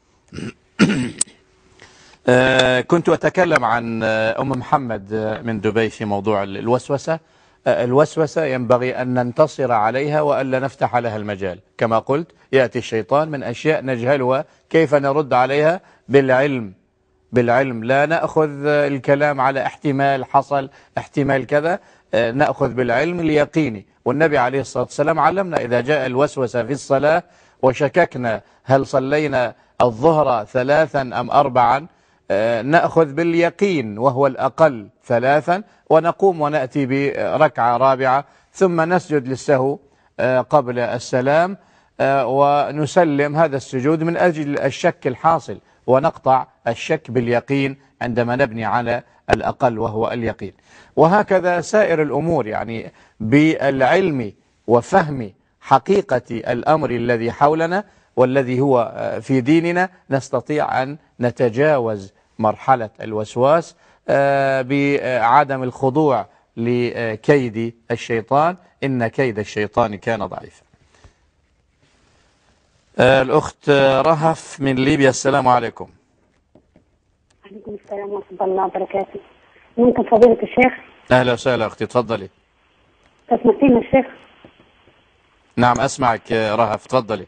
Speaker 1: كنت أتكلم عن أم محمد من دبي في موضوع الوسوسة. الوسوسة ينبغي أن ننتصر عليها وألا نفتح لها المجال. كما قلت يأتي الشيطان من أشياء نجهلها، كيف نرد عليها؟ بالعلم. بالعلم، لا نأخذ الكلام على احتمال حصل، احتمال كذا، نأخذ بالعلم اليقيني. والنبي عليه الصلاة والسلام علمنا إذا جاء الوسوسة في الصلاة وشككنا هل صلينا الظهر ثلاثا أم أربعا، نأخذ باليقين وهو الأقل ثلاثا، ونقوم ونأتي بركعة رابعة، ثم نسجد للسهو قبل السلام ونسلم هذا السجود من أجل الشك الحاصل، ونقطع الشك باليقين عندما نبني على الأقل وهو اليقين. وهكذا سائر الأمور، يعني بالعلم وفهم حقيقة الأمر الذي حولنا والذي هو في ديننا نستطيع أن نتجاوز مرحلة الوسواس بعدم الخضوع لكيد الشيطان، إن كيد الشيطان كان ضعيفا. الأخت رهف من ليبيا. السلام عليكم.
Speaker 8: عليكم السلام ورحمة الله وبركاته. ممكن فضيلة الشيخ؟
Speaker 1: أهلا وسهلا أختي، تفضلي.
Speaker 8: تسمعين الشيخ؟
Speaker 1: نعم أسمعك رهف، تفضلي.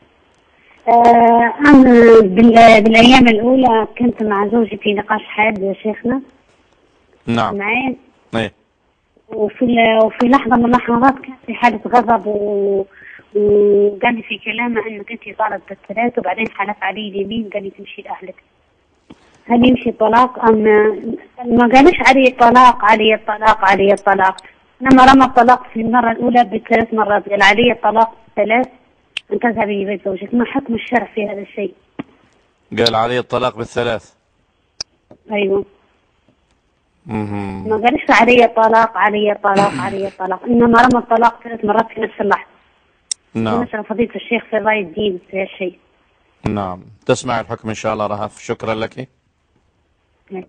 Speaker 8: آه أنا بالأيام الأولى كنت مع زوجي في نقاش حاد يا شيخنا.
Speaker 1: نعم.
Speaker 8: معين.
Speaker 1: إيه.
Speaker 8: وفي وفي لحظة من اللحظات كان في حالة غضب و... وقال لي في كلامه انك انت طالب بالثلاث، وبعدين حلف علي اليمين قال لي تمشي لاهلك. هل يمشي الطلاق ام ما قالش علي الطلاق علي الطلاق علي الطلاق؟ لما رمى الطلاق في المرة الأولى بثلاث مرات قال علي الطلاق ثلاث أن تذهبي بيت زوجك. ما حكم الشرع في هذا الشيء؟
Speaker 1: قال علي الطلاق بالثلاث.
Speaker 8: أيوه.
Speaker 1: مم.
Speaker 8: ما قالش علي الطلاق علي الطلاق علي الطلاق، إنما رمى الطلاق ثلاث مرات في نفس اللحظة.
Speaker 1: نعم.
Speaker 8: مثلا فضيلة الشيخ في رأي الدين في هالشيء.
Speaker 1: نعم، تسمع الحكم إن شاء الله رهف. شكرا لك.
Speaker 8: نعم.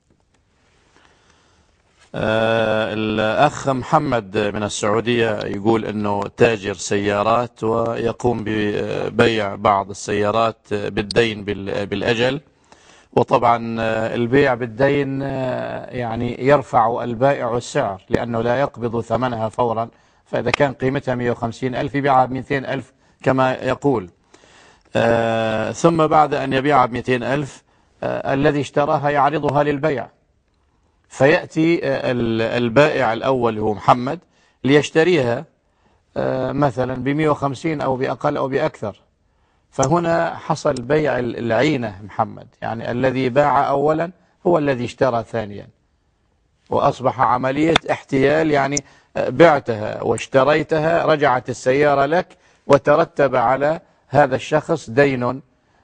Speaker 1: آه الأخ محمد من السعودية يقول أنه تاجر سيارات ويقوم ببيع بعض السيارات بالدين بالأجل، وطبعا البيع بالدين يعني يرفع البائع السعر لأنه لا يقبض ثمنها فورا، فإذا كان قيمتها مئة وخمسين ألف يبيعها ب مئتين ألف كما يقول. آه ثم بعد أن يبيعها ب مئتين ألف آه الذي اشتراها يعرضها للبيع، فيأتي البائع الأول هو محمد ليشتريها مثلا ب مئة وخمسين أو بأقل أو بأكثر، فهنا حصل بيع العينة محمد، يعني الذي باع أولا هو الذي اشترى ثانيا، وأصبح عملية احتيال، يعني بعتها واشتريتها رجعت السيارة لك وترتب على هذا الشخص دين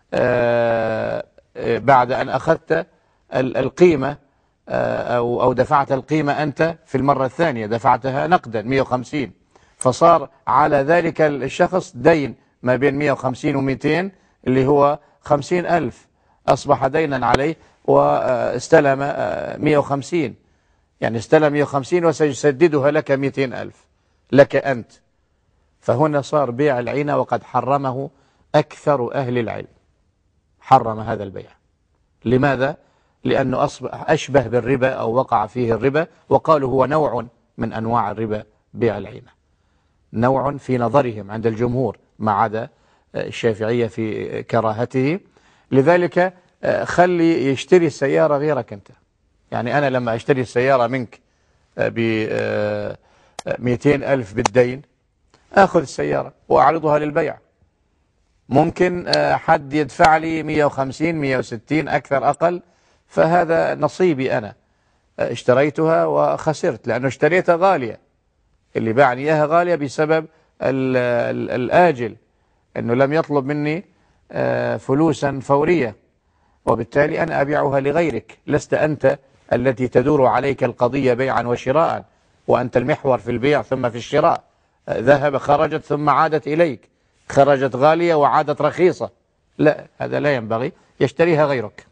Speaker 1: بعد أن أخذت القيمة أو أو دفعت القيمة أنت في المرة الثانية دفعتها نقدا مئة وخمسين، فصار على ذلك الشخص دين ما بين مئة وخمسين ومئتين اللي هو خمسين ألف، أصبح دينا عليه واستلم مئة وخمسين، يعني استلم مئة وخمسين وسيسددها لك مئتين ألف لك أنت. فهنا صار بيع العينة وقد حرمه أكثر أهل العلم، حرم هذا البيع. لماذا؟ لأنه أصبح أشبه بالربا أو وقع فيه الربا، وقالوا هو نوع من أنواع الربا بيع العينة، نوع في نظرهم عند الجمهور ما عدا الشافعية في كراهته. لذلك خلي يشتري السيارة غيرك أنت، يعني أنا لما أشتري السيارة منك ب مئتين ألف بالدين أخذ السيارة وأعرضها للبيع، ممكن حد يدفع لي مئة وخمسين مئة وستين أكثر أقل، فهذا نصيبي أنا، اشتريتها وخسرت لأنه اشتريتها غالية، اللي باعني إياها غالية بسبب ال ال الآجل، أنه لم يطلب مني فلوسا فورية، وبالتالي أنا أبيعها لغيرك، لست أنت التي تدور عليك القضية بيعا وشراء، وأنت المحور في البيع ثم في الشراء، ذهب خرجت ثم عادت إليك، خرجت غالية وعادت رخيصة، لا، هذا لا ينبغي، يشتريها غيرك.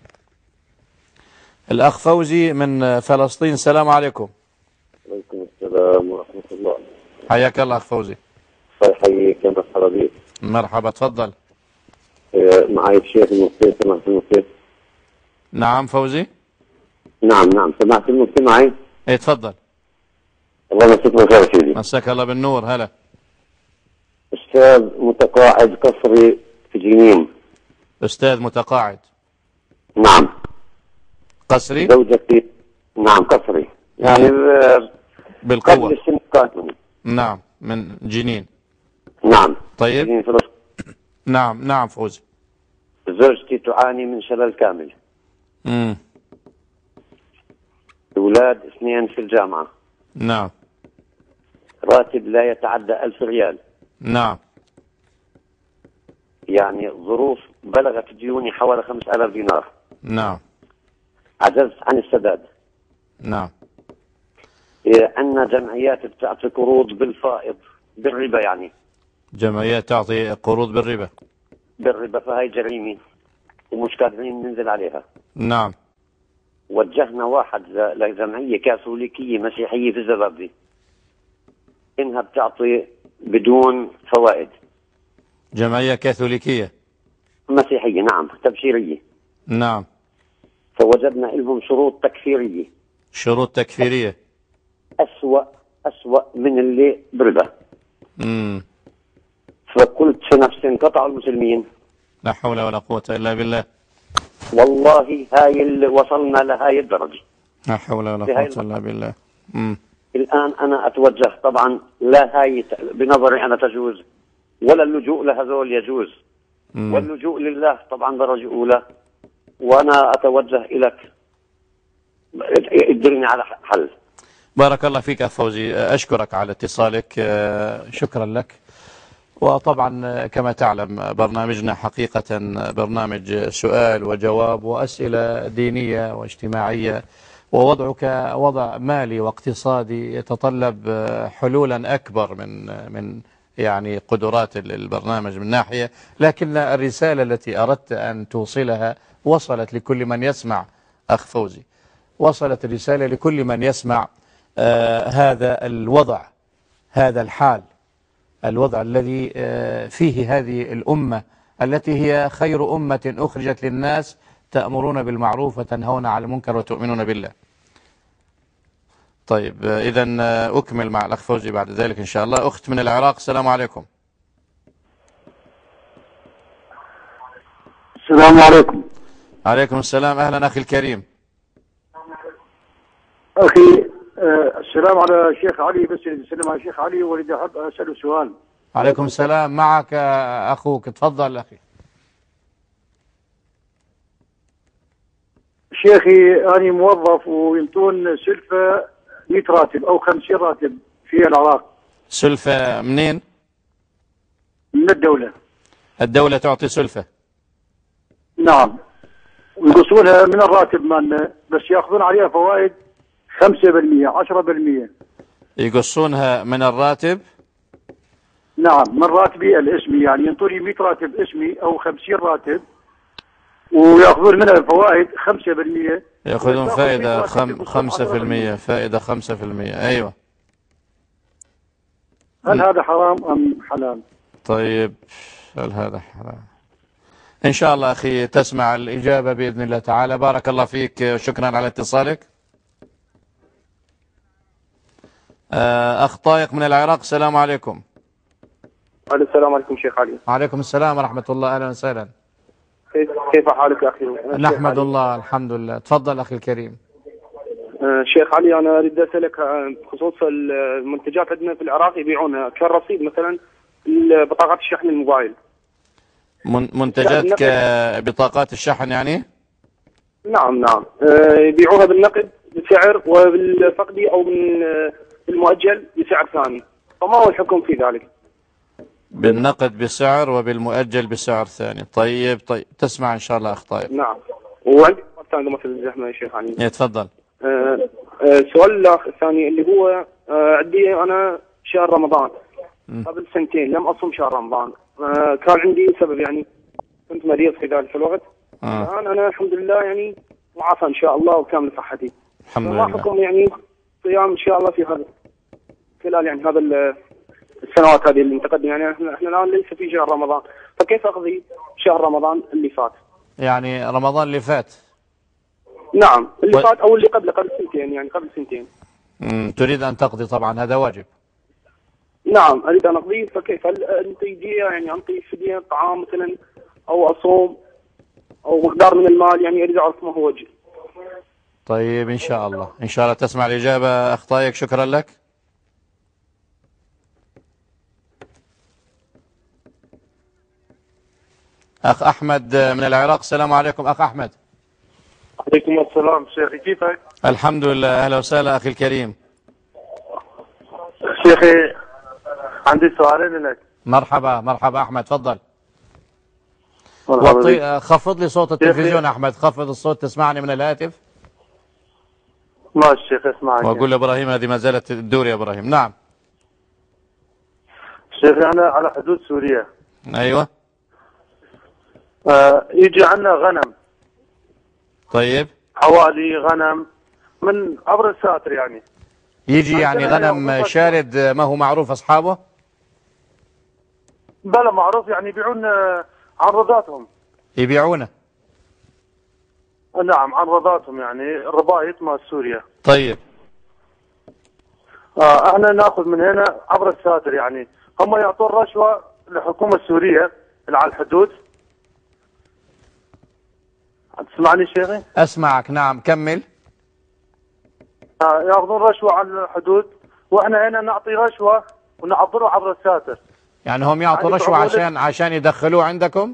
Speaker 1: الأخ فوزي من فلسطين، السلام عليكم.
Speaker 9: وعليكم السلام ورحمة الله.
Speaker 1: حياك الله أخ فوزي.
Speaker 9: الله يحييك يا مرحبا بك.
Speaker 1: مرحبا، تفضل.
Speaker 9: معي الشيخ المفتي، سمعت المفتي؟
Speaker 1: نعم فوزي.
Speaker 9: نعم نعم سمعت المفتي معي؟
Speaker 1: ايه تفضل.
Speaker 9: الله يمسك بالخير سيدي.
Speaker 1: مساك الله بالنور. هلا.
Speaker 9: أستاذ متقاعد قصري في جنين.
Speaker 1: أستاذ متقاعد.
Speaker 9: نعم.
Speaker 1: قصري؟
Speaker 9: زوجتي نعم قصري، يعني
Speaker 1: بالقوة
Speaker 9: قبل السن القانوني.
Speaker 1: نعم، من جنين.
Speaker 9: نعم.
Speaker 1: طيب.
Speaker 9: جنين
Speaker 1: نعم نعم فوزي.
Speaker 9: زوجتي تعاني من شلل كامل.
Speaker 1: امم
Speaker 9: أولاد اثنين في الجامعة.
Speaker 1: نعم.
Speaker 9: راتب لا يتعدى ألف ريال.
Speaker 1: نعم.
Speaker 9: يعني ظروف بلغت ديوني حوالي خمس آلاف دينار.
Speaker 1: نعم.
Speaker 9: عجزت عن السداد.
Speaker 1: نعم.
Speaker 9: عندنا جمعيات بتعطي قروض بالفائض بالربا، يعني
Speaker 1: جمعيات تعطي قروض بالربا
Speaker 9: بالربا فهي جريمة ومش قادرين ننزل عليها.
Speaker 1: نعم.
Speaker 9: وجهنا واحد لجمعية كاثوليكية مسيحية في الزبابدي، إنها بتعطي بدون فوائد.
Speaker 1: جمعية كاثوليكية
Speaker 9: مسيحية نعم، تبشيرية.
Speaker 1: نعم.
Speaker 9: فوجدنا لهم شروط تكفيرية.
Speaker 1: شروط تكفيرية
Speaker 9: أسوأ أسوأ من اللي بربا.
Speaker 1: امم
Speaker 9: فقلت في نفسي انقطعوا المسلمين.
Speaker 1: لا حول ولا قوة إلا بالله.
Speaker 9: والله هاي اللي وصلنا لهاي الدرجة.
Speaker 1: لا حول ولا قوة إلا بالله. امم
Speaker 9: الآن أنا أتوجه طبعا، لا هاي بنظري أنا تجوز ولا اللجوء لهذول يجوز،
Speaker 1: مم.
Speaker 9: واللجوء لله طبعا درجة أولى، وأنا أتوجه إليك ادرني على حل.
Speaker 1: بارك الله فيك أخ فوزي، أشكرك على اتصالك، شكرا لك. وطبعا كما تعلم برنامجنا حقيقة برنامج سؤال وجواب وأسئلة دينية واجتماعية، ووضعك وضع مالي واقتصادي يتطلب حلولا أكبر من من يعني قدرات البرنامج من ناحية، لكن الرسالة التي أردت أن توصلها وصلت لكل من يسمع. أخ فوزي، وصلت الرسالة لكل من يسمع آه هذا الوضع، هذا الحال، الوضع الذي آه فيه هذه الأمة التي هي خير أمة أخرجت للناس، تأمرون بالمعروف وتنهون عن المنكر وتؤمنون بالله. طيب آه إذا آه أكمل مع الأخ فوزي بعد ذلك إن شاء الله. أخت من العراق، السلام عليكم.
Speaker 10: السلام عليكم.
Speaker 1: عليكم السلام، أهلا أخي الكريم.
Speaker 10: أخي آه السلام على الشيخ علي، بس السلام على الشيخ علي، ولدي أحب أسأله سؤال.
Speaker 1: عليكم السلام، معك أخوك، تفضل أخي.
Speaker 10: شيخي أنا موظف وينطون سلفة مئة راتب أو خمسين راتب في العراق.
Speaker 1: سلفة منين؟
Speaker 10: من الدولة.
Speaker 1: الدولة تعطي سلفة؟
Speaker 10: نعم، ويقصونها من الراتب مالنا، بس يأخذون عليها فوائد خمسة بالمئة عشرة بالمئة.
Speaker 1: يقصونها من الراتب؟
Speaker 10: نعم، من راتبي الاسمي، يعني ينطوني مئة راتب اسمي أو خمسين راتب ويأخذون منها الفوائد خمسة بالمئة.
Speaker 1: يأخذون فائدة خم خمسة في المية، فائدة خمسة في المية. أيوة.
Speaker 10: هل هذا حرام أم حلال؟
Speaker 1: طيب، هل هذا حرام؟ إن شاء الله أخي تسمع الإجابة بإذن الله تعالى. بارك الله فيك، شكرا على اتصالك. أخ طايق من العراق، السلام عليكم.
Speaker 11: وعليكم السلام عليكم شيخ علي.
Speaker 1: وعليكم السلام ورحمة الله، أهلا وسهلا.
Speaker 11: كيف حالك يا أخي؟
Speaker 1: نحمد الله، الحمد لله. تفضل أخي الكريم.
Speaker 11: شيخ علي، أنا أريد أسألك بخصوص المنتجات عندنا في العراق يبيعونها كالرصيد، مثلا بطاقات الشحن الموبايل.
Speaker 1: منتجات كبطاقات الشحن يعني؟
Speaker 11: نعم نعم، يبيعوها بالنقد بسعر، وبالفقدي أو بالمؤجل بسعر ثاني، فما هو الحكم في ذلك؟
Speaker 1: بالنقد بسعر وبالمؤجل بسعر ثاني. طيب طيب، تسمع إن شاء الله أخ طيب.
Speaker 11: نعم. وعندي سؤال ثاني مثل الزحمة يا شيخ علي.
Speaker 1: يتفضل.
Speaker 11: آه آه سؤال الأخ الثاني اللي هو آه عندي أنا شهر رمضان م. قبل سنتين لم أصوم شهر رمضان، آه كان عندي سبب، يعني كنت مريض في ذلك الوقت.
Speaker 1: آه.
Speaker 11: الآن أنا الحمد لله يعني معافى إن شاء الله وكامل صحتي.
Speaker 1: الحمد لله.
Speaker 11: ما حكم يعني صيام إن شاء الله في هذا خلال يعني هذا السنوات هذه اللي متقدمه، يعني احنا احنا الان ليس في شهر رمضان، فكيف اقضي شهر رمضان اللي فات؟
Speaker 1: يعني رمضان اللي فات؟
Speaker 11: نعم، اللي و... فات او اللي قبل قبل سنتين، يعني قبل سنتين.
Speaker 1: امم تريد ان تقضي طبعا، هذا واجب.
Speaker 11: نعم اريد ان اقضي، فكيف؟ هل انت يعني انطي فدية طعام مثلا او اصوم او مقدار من المال؟ يعني اريد اعرف ما هو وجه.
Speaker 1: طيب ان شاء الله، ان شاء الله تسمع الاجابه اخ طايق، شكرا لك. أخ أحمد من العراق، السلام عليكم أخ أحمد.
Speaker 5: عليكم السلام شيخي، كيفك؟
Speaker 1: الحمد لله، أهلا وسهلا أخي الكريم.
Speaker 5: شيخي عندي سؤالين لك.
Speaker 1: مرحبا مرحبا أحمد، تفضل. وطي... خفض لي صوت التلفزيون أحمد، خفض الصوت، تسمعني من الهاتف؟
Speaker 5: ماشي شيخ، اسمعك.
Speaker 1: وأقول لإبراهيم هذه ما زالت تدور يا إبراهيم. نعم
Speaker 5: شيخي، أنا على حدود سوريا.
Speaker 1: أيوة.
Speaker 5: آه يجي عنا غنم.
Speaker 1: طيب.
Speaker 5: حوالي غنم من عبر الساتر يعني.
Speaker 1: يجي يعني غنم شارد ما هو معروف أصحابه؟
Speaker 5: بلا معروف، يعني يبيعون عن رضاتهم.
Speaker 1: يبيعونه؟
Speaker 5: نعم عن رضاتهم، يعني الربايط مال سوريا.
Speaker 1: طيب.
Speaker 5: آه احنا ناخذ من هنا عبر الساتر، يعني هم يعطون رشوة للحكومة السورية اللي على الحدود. تسمعني شيخي؟
Speaker 1: أسمعك، نعم كمل.
Speaker 5: آه ياخذون رشوة على الحدود
Speaker 12: واحنا هنا نعطي رشوه ونعبره عبر الساتر.
Speaker 1: يعني هم يعطوا رشوة عشان عشان يدخلوه عندكم؟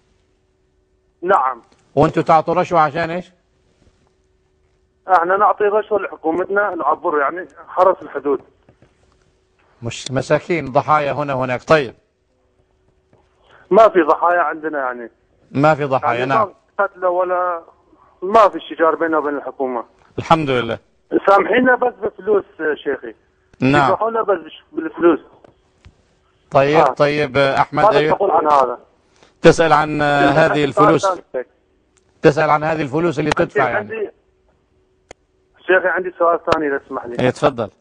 Speaker 12: نعم.
Speaker 1: وانتوا تعطوا رشوة عشان ايش؟
Speaker 12: احنا نعطي رشوه لحكومتنا نعبره، يعني حرس الحدود.
Speaker 1: مش مساكين ضحايا هنا وهناك. طيب
Speaker 12: ما في ضحايا عندنا يعني.
Speaker 1: ما في ضحايا.
Speaker 12: يعني
Speaker 1: نعم.
Speaker 12: ما في قتلى ولا ما في شجار بيننا وبين الحكومه.
Speaker 1: الحمد لله.
Speaker 12: سامحينا بس بفلوس شيخي.
Speaker 1: نعم.
Speaker 12: يسامحونا بس بالفلوس.
Speaker 1: طيب
Speaker 12: آه.
Speaker 1: طيب أحمد.
Speaker 12: ماذا
Speaker 1: أيوه.
Speaker 12: تقول عن هذا؟
Speaker 1: تسأل عن هذه الفلوس. تسأل عن هذه الفلوس اللي تدفع يعني.
Speaker 12: عندي شيخي عندي سؤال ثاني إذا تسمح لي.
Speaker 1: ايه تفضل.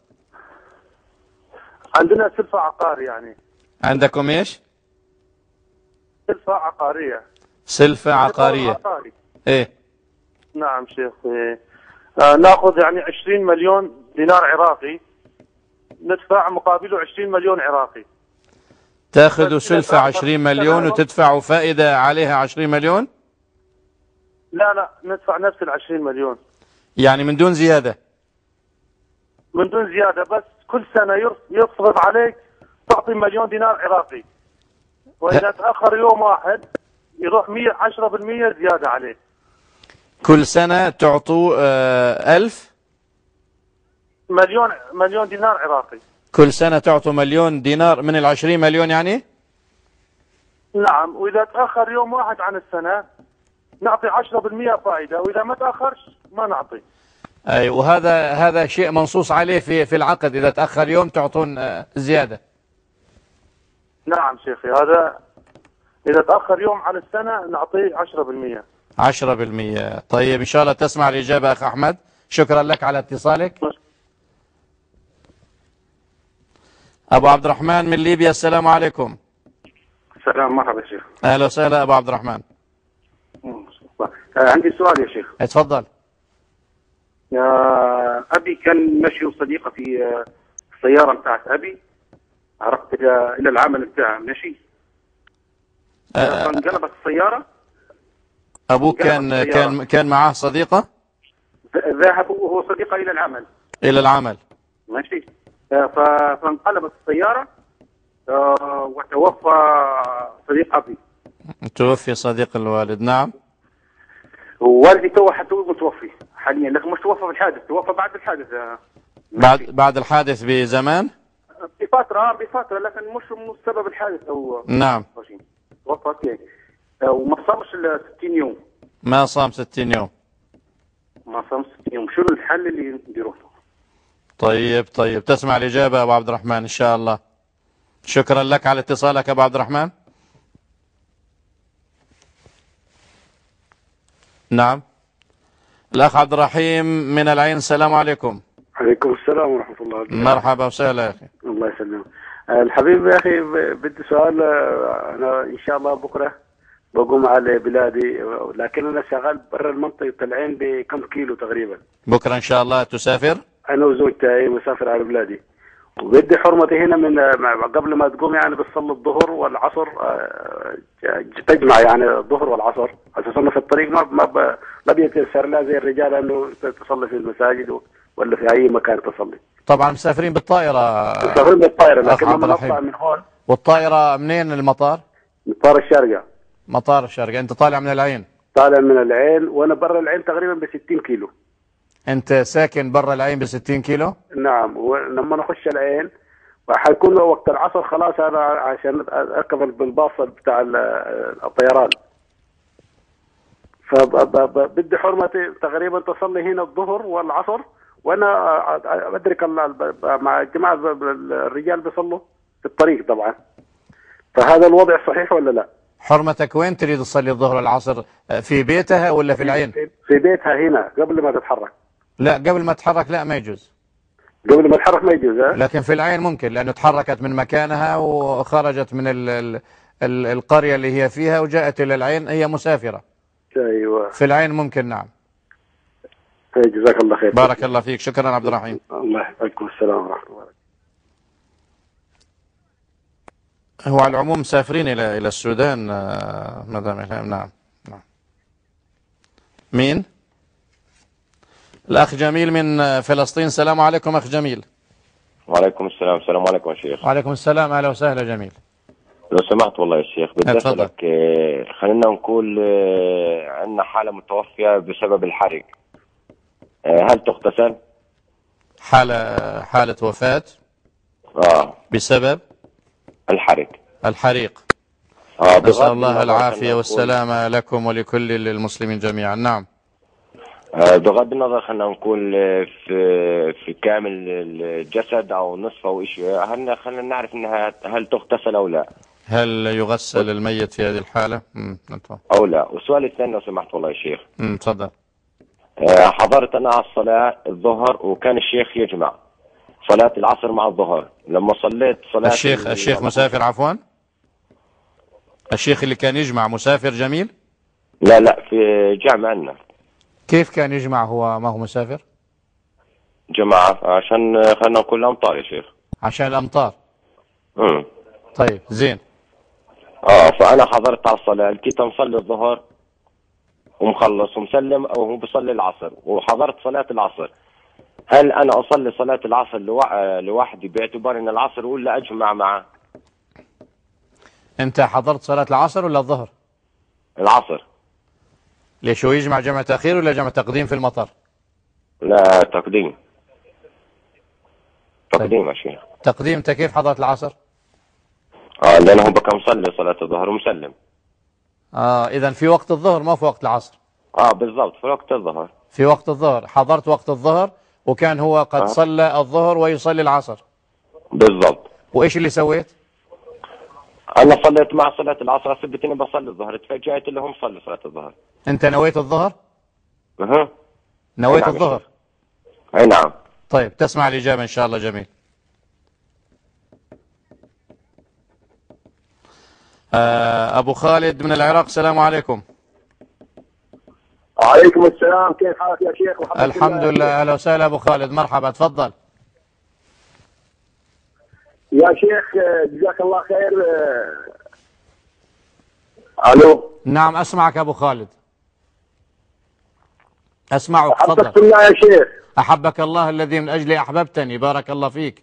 Speaker 12: عندنا سلفة عقار يعني.
Speaker 1: عندكم ايش؟
Speaker 12: سلفة عقارية.
Speaker 1: سلفة عقارية.
Speaker 12: عقاري.
Speaker 1: ايه.
Speaker 12: نعم شيخ. إيه. آه ناخذ يعني عشرين مليون دينار عراقي، ندفع مقابله عشرين مليون عراقي.
Speaker 1: تاخذوا سلفة عشرين مليون وتدفعوا فائدة عليها عشرين مليون؟
Speaker 12: لا لا ندفع نفس ال عشرين مليون.
Speaker 1: يعني من دون زيادة؟
Speaker 12: من دون زيادة، بس كل سنة يصرف عليك تعطي مليون دينار عراقي، وإذا تأخر يوم واحد يروح مية عشرة بالمية زيادة عليه.
Speaker 1: كل سنة تعطوا آه ألف؟
Speaker 12: مليون مليون دينار عراقي.
Speaker 1: كل سنة تعطوا مليون دينار من العشرين مليون يعني؟
Speaker 12: نعم، وإذا تأخر يوم واحد عن السنة نعطي عشرة بالمية فائدة، وإذا ما تأخرش ما نعطي.
Speaker 1: أي وهذا هذا شيء منصوص عليه في في العقد، إذا تأخر يوم تعطون آه زيادة.
Speaker 12: نعم شيخي، هذا إذا تأخر يوم عن السنة نعطيه عشرة بالمية.
Speaker 1: عشرة بالمية. طيب إن شاء الله تسمع الإجابة أخ أحمد. شكرا لك على اتصالك. أبو عبد الرحمن من ليبيا. السلام عليكم.
Speaker 13: السلام. مرحبا يا شيخ.
Speaker 1: أهلا وسهلا أبو عبد الرحمن.
Speaker 13: عندي سؤال يا شيخ.
Speaker 1: اتفضل.
Speaker 13: أبي كان مشي صديقة في السيارة بتاعت أبي، عرفت إلى إلى العمل بتاعه ماشي. انقلبت السيارة.
Speaker 1: أبوك كان كان كان معاه صديقة؟
Speaker 13: ذهب وهو صديقة إلى العمل.
Speaker 1: إلى العمل.
Speaker 13: ماشي. فانقلبت السيارة وتوفى صديق أبي.
Speaker 1: توفي صديق الوالد. نعم.
Speaker 13: والدي تو حتى متوفي حاليا، لكن مش توفى بالحادث، توفى بعد الحادث.
Speaker 1: بعد بعد الحادث بزمان؟
Speaker 13: بفترة بفترة لكن مش مش سبب الحادث أو.
Speaker 1: نعم.
Speaker 13: توفى يعني. وما صامش ال ستين يوم.
Speaker 1: ما صام ستين يوم.
Speaker 13: ما صام ستين يوم، شنو الحل اللي نديروه؟
Speaker 1: طيب طيب تسمع الإجابة أبو عبد الرحمن إن شاء الله. شكرا لك على اتصالك أبو عبد الرحمن. نعم. الأخ عبد الرحيم من العين. السلام عليكم.
Speaker 14: عليكم السلام ورحمة الله وبركاته.
Speaker 1: مرحبا وسهلا يا أخي.
Speaker 14: الله يسلمك. الحبيب يا أخي بدي سؤال. أنا إن شاء الله بكرة بقوم على بلادي، لكن أنا شغال برا المنطقة العين بكم كيلو تقريبا.
Speaker 1: بكرة إن شاء الله تسافر؟
Speaker 14: أنا وزوجتي مسافر على بلادي، وبدي حرمتي هنا من قبل ما تقوم يعني بتصلي الظهر والعصر، تجمع يعني الظهر والعصر، أساسا في الطريق ما ما ما بيتيسر لها زي الرجال أنه تصلي في المساجد ولا في أي مكان تصلي.
Speaker 1: طبعا مسافرين بالطائرة.
Speaker 14: مسافرين بالطائرة، لكن لما نطلع من هون.
Speaker 1: والطائرة منين المطار؟
Speaker 14: مطار الشارقة.
Speaker 1: مطار الشارقة. أنت طالع من العين؟
Speaker 14: طالع من العين، وأنا برا العين تقريبا ب ستين كيلو.
Speaker 1: أنت ساكن برا العين ب ستين كيلو؟
Speaker 14: نعم. ولما نخش العين وحيكون وقت العصر خلاص أنا عشان أركب بالباص بتاع الطيران، فبدي حرمتي تقريبا تصلي هنا الظهر والعصر، وأنا أدرك مع الجماعة الرجال بيصلوا في الطريق طبعا. فهذا الوضع صحيح ولا لا؟
Speaker 1: حرمتك وين تريد تصلي الظهر والعصر؟ في بيتها ولا في العين؟
Speaker 14: في بيتها هنا قبل ما تتحرك.
Speaker 1: لا قبل ما تتحرك لا ما يجوز.
Speaker 14: قبل ما تتحرك ما يجوز. ها؟
Speaker 1: لكن في العين ممكن، لأنه تحركت من مكانها وخرجت من ال ال ال القرية اللي هي فيها وجاءت إلى العين، هي مسافرة.
Speaker 14: أيوة.
Speaker 1: في العين ممكن. نعم.
Speaker 14: جزاك الله خير.
Speaker 1: بارك الله فيك. شكرا عبد الرحيم.
Speaker 14: الله يحفظكم. السلام ورحمة الله.
Speaker 1: هو على العموم مسافرين إلى إلى السودان مدام إلهام. نعم نعم. مين؟ الأخ جميل من فلسطين. السلام عليكم أخ جميل.
Speaker 15: وعليكم السلام. السلام عليكم يا شيخ.
Speaker 1: وعليكم السلام، أهلا وسهلا جميل.
Speaker 15: لو سمحت والله يا شيخ بدي
Speaker 1: اتفضل.
Speaker 15: أسألك، آه، خلينا نقول آه، عندنا حالة متوفية بسبب الحرق، آه، هل تغتسل؟
Speaker 1: حالة حالة وفاة
Speaker 15: اه
Speaker 1: بسبب
Speaker 15: الحرق.
Speaker 1: الحريق.
Speaker 15: اه
Speaker 1: نسأل
Speaker 15: بغض
Speaker 1: الله
Speaker 15: النظر
Speaker 1: العافية
Speaker 15: خلينا نقول-
Speaker 1: والسلامة لكم ولكل المسلمين جميعا. نعم.
Speaker 15: آه، بغض النظر خلينا نقول آه، في في كامل الجسد او نصفه او شيء، هل خلينا نعرف انها هل تغتسل او لا؟
Speaker 1: هل يغسل الميت في هذه الحالة؟ مم، اتفضل.
Speaker 15: او لا. والسؤال الثاني لو سمحت والله يا شيخ،
Speaker 1: مم، تفضل.
Speaker 15: آه، حضرت انا على الصلاة الظهر وكان الشيخ يجمع صلاة العصر مع الظهر. لما صليت صلاة
Speaker 1: الشيخ
Speaker 15: ال-
Speaker 1: الشيخ مسافر عفوا؟ الشيخ اللي كان يجمع مسافر جميل؟
Speaker 15: لا لا في جامع عندنا
Speaker 1: كيف كان يجمع هو ما هو مسافر؟
Speaker 15: جماعة عشان خلينا نقول الأمطار يا شيخ.
Speaker 1: عشان الأمطار.
Speaker 15: امم
Speaker 1: طيب زين.
Speaker 15: اه فأنا حضرت على الصلاة، لقيت مصلي الظهر ومخلص ومسلم أو هو بصلي العصر، وحضرت صلاة العصر. هل أنا أصلي صلاة العصر لوا- لوحدي باعتبار أن العصر ولا أجمع معه؟
Speaker 1: أنت حضرت صلاة العصر ولا الظهر؟
Speaker 15: العصر.
Speaker 1: ليش هو يجمع جمع تأخير ولا جمع تقديم في المطر؟
Speaker 15: لا تقديم. تقديم يا شيخ.
Speaker 1: تقديم. أنت كيف حضرت العصر؟
Speaker 15: اه لأنه بكى مصلي صلاة الظهر ومسلم.
Speaker 1: آه إذا في وقت الظهر ما في وقت العصر.
Speaker 15: اه بالضبط في وقت الظهر.
Speaker 1: في وقت الظهر حضرت وقت الظهر وكان هو قد
Speaker 15: آه.
Speaker 1: صلى الظهر ويصلي العصر.
Speaker 15: بالضبط.
Speaker 1: وإيش اللي سويت؟
Speaker 15: أنا صليت مع صلاة العصر، حسبت إني بصلي الظهر، تفاجأت اللي هم صلي صلاة الظهر.
Speaker 1: أنت نويت الظهر؟
Speaker 15: اها
Speaker 1: نويت
Speaker 15: نعم يا
Speaker 1: الظهر؟
Speaker 15: شيخ. أي نعم.
Speaker 1: طيب تسمع الإجابة إن شاء الله. جميل. آه أبو خالد من العراق، السلام عليكم.
Speaker 5: وعليكم السلام، كيف حالك يا شيخ؟ وحفظك
Speaker 1: الحمد
Speaker 5: الله.
Speaker 1: لله. أهلا وسهلا أبو خالد، مرحبا تفضل.
Speaker 5: يا شيخ جزاك الله خير. الو.
Speaker 1: نعم أسمعك أبو خالد، أسمعك
Speaker 5: حفظك
Speaker 1: تفضل.
Speaker 5: الله يا شيخ.
Speaker 1: أحبك الله الذي من أجلي أحببتني، بارك الله فيك.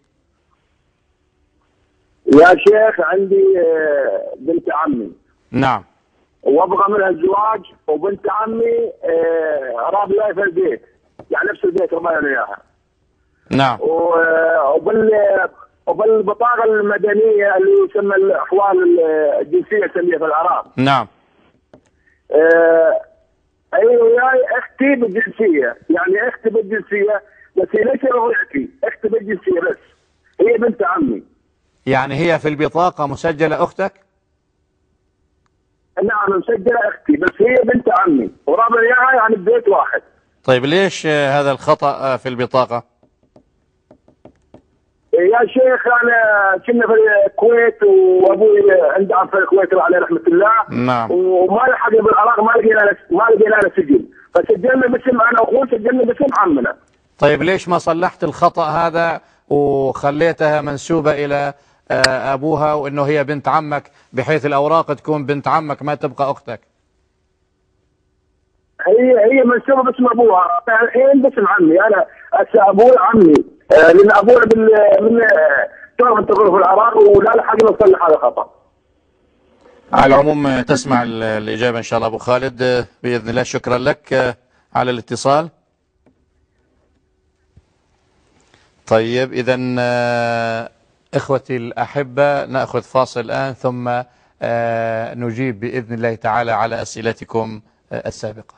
Speaker 5: يا شيخ عندي آه، بنت عمي
Speaker 1: نعم.
Speaker 5: وابغى منها الزواج، وبنت عمي آه، رابطه في البيت، يعني نفس البيت ربنا لي اياها.
Speaker 1: نعم.
Speaker 5: و- وبال وبالبطاقه المدنيه اللي يسمى الاحوال الجنسيه نسميها في العراق.
Speaker 1: نعم.
Speaker 5: آه، ايوه وياي اختي بالجنسيه، يعني اختي بالجنسيه بس هي ليس رضيعتي، اختي بالجنسيه بس، هي بنت عمي.
Speaker 1: يعني هي في البطاقة مسجلة أختك؟
Speaker 5: نعم مسجله اختي بس هي بنت عمي ورابط اياها يعني ببيت واحد.
Speaker 1: طيب ليش آه، هذا الخطأ آه، في البطاقة؟
Speaker 5: يا شيخ انا كنا في الكويت وابوي عنده عم في الكويت عليه رحمه الله.
Speaker 1: نعم.
Speaker 5: وما لحقنا بالعراق، ما لقينا ما لقينا له سجن، فسجلنا باسم انا واخوي، سجلنا باسم عمنا.
Speaker 1: طيب ليش ما صلحت الخطأ هذا وخليتها منسوبة إلى آه، أبوها وإنه هي بنت عمك، بحيث الأوراق تكون بنت عمك ما تبقى أختك؟
Speaker 5: هي هي منسوبه باسم ابوها، الحين باسم عمي انا. هسه ابوي عمي، آه، لان ابونا بال من تعرف انت في العراق ولا لحقنا نصلح هذا الخطا.
Speaker 1: على العموم آه، تسمع ال- الإجابة إن شاء الله أبو خالد آه، بإذن الله. شكرا لك آه، على الاتصال. طيب إذا إخوتي الأحبة نأخذ فاصل الآن ثم آه، نجيب بإذن الله تعالى على أسئلتكم آه، السابقة.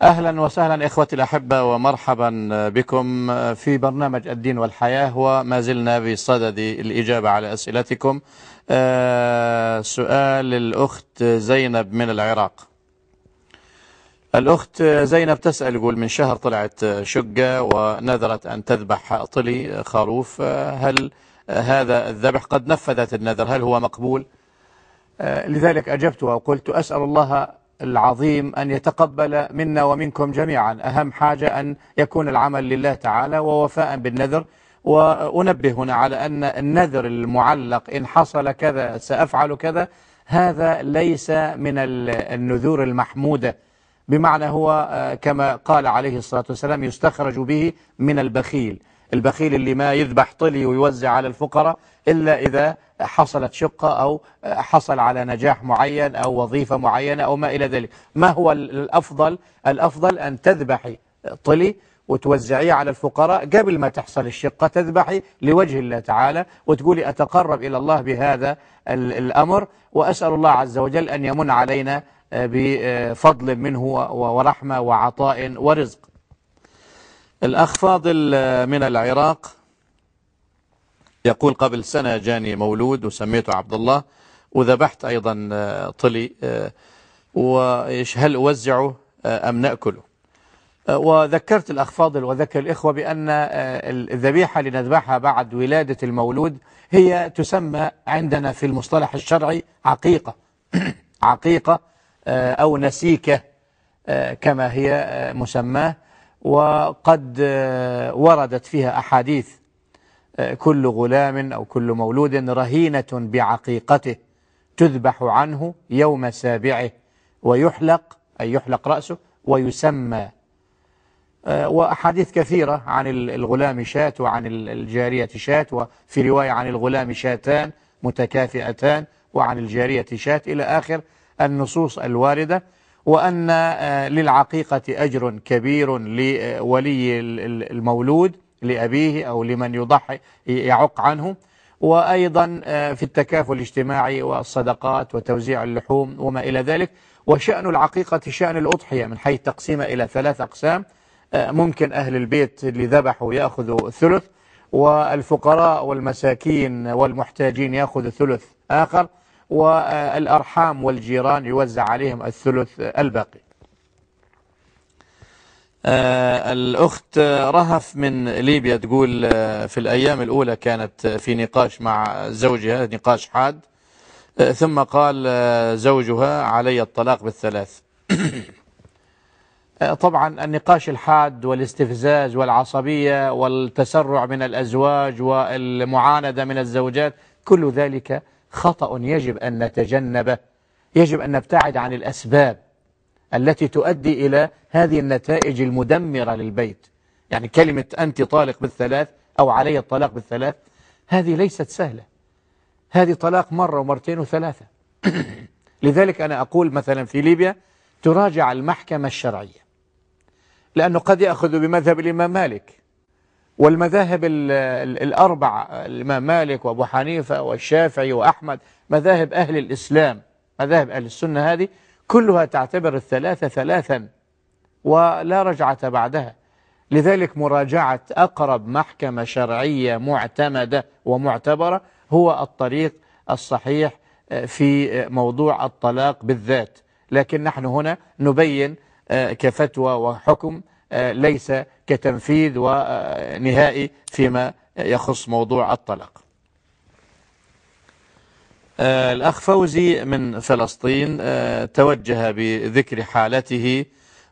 Speaker 1: أهلا وسهلا إخوتي الأحبة ومرحبا بكم في برنامج الدين والحياة، وما زلنا بصدد الإجابة على أسئلتكم. آه سؤال الأخت زينب من العراق. الأخت زينب تسأل، يقول من شهر طلعت شقة ونذرت أن تذبح طلي خروف، هل هذا الذبح قد نفذت النذر هل هو مقبول؟ آه لذلك أجبت وقلت أسأل الله العظيم أن يتقبل منا ومنكم جميعا. أهم حاجة أن يكون العمل لله تعالى ووفاء بالنذر. وأنبه هنا على أن النذر المعلق إن حصل كذا سأفعل كذا، هذا ليس من النذور المحمودة، بمعنى هو كما قال عليه الصلاة والسلام يستخرج به من البخيل. البخيل اللي ما يذبح طلي ويوزع على الفقراء إلا إذا حصلت شقة أو حصل على نجاح معين أو وظيفة معينة أو ما إلى ذلك. ما هو الأفضل؟ الأفضل أن تذبحي طلي وتوزعيه على الفقراء قبل ما تحصل الشقة، تذبحي لوجه الله تعالى وتقولي أتقرب إلى الله بهذا الأمر، وأسأل الله عز وجل أن يمن علينا بفضل منه ورحمة وعطاء ورزق. الأخ فاضل من العراق يقول قبل سنة جاني مولود وسميته عبد الله، وذبحت أيضا طلي، وهل أوزعه أم نأكله؟ وذكرت الأخ فاضل وذكر الإخوة بأن الذبيحة اللي نذبحها بعد ولادة المولود هي تسمى عندنا في المصطلح الشرعي عقيقة عقيقة أو نسيكة كما هي مسماه، وقد وردت فيها أحاديث كل غلام أو كل مولود رهينة بعقيقته تذبح عنه يوم سابعه ويحلق أي يحلق رأسه ويسمى. وأحاديث كثيرة عن الغلام شاة وعن الجارية شاة، وفي رواية عن الغلام شاتان متكافئتان وعن الجارية شاة إلى آخر النصوص الواردة، وأن للعقيقة أجر كبير لولي المولود لأبيه أو لمن يضحي يعق عنه، وأيضا في التكافل الاجتماعي والصدقات وتوزيع اللحوم وما إلى ذلك. وشأن العقيقة شأن الأضحية من حيث تقسيمها إلى ثلاث أقسام. ممكن أهل البيت اللي ذبحوا يأخذوا ثلث، والفقراء والمساكين والمحتاجين يأخذوا ثلث آخر، والأرحام والجيران يوزع عليهم الثلث الباقي. آه الأخت رهف من ليبيا تقول آه في الأيام الأولى كانت في نقاش مع زوجها نقاش حاد، آه ثم قال آه زوجها علي الطلاق بالثلاث. آه طبعا النقاش الحاد والاستفزاز والعصبية والتسرع من الأزواج والمعاندة من الزوجات كل ذلك خطأ يجب أن نتجنبه. يجب أن نبتعد عن الأسباب التي تؤدي إلى هذه النتائج المدمرة للبيت. يعني كلمة أنت طالق بالثلاث أو علي الطلاق بالثلاث هذه ليست سهلة، هذه طلاق مرة ومرتين وثلاثة. لذلك أنا أقول مثلا في ليبيا تراجع المحكمة الشرعية، لأنه قد يأخذ بمذهب الإمام مالك، والمذاهب الأربع الإمام مالك وأبو حنيفة والشافعي وأحمد مذاهب أهل الإسلام، مذاهب أهل السنة هذه كلها تعتبر الثلاثة ثلاثا ولا رجعة بعدها. لذلك مراجعة أقرب محكمة شرعية معتمدة ومعتبرة هو الطريق الصحيح في موضوع الطلاق بالذات. لكن نحن هنا نبين كفتوى وحكم ليس كتنفيذ ونهائي فيما يخص موضوع الطلاق. الأخ فوزي من فلسطين توجه بذكر حالته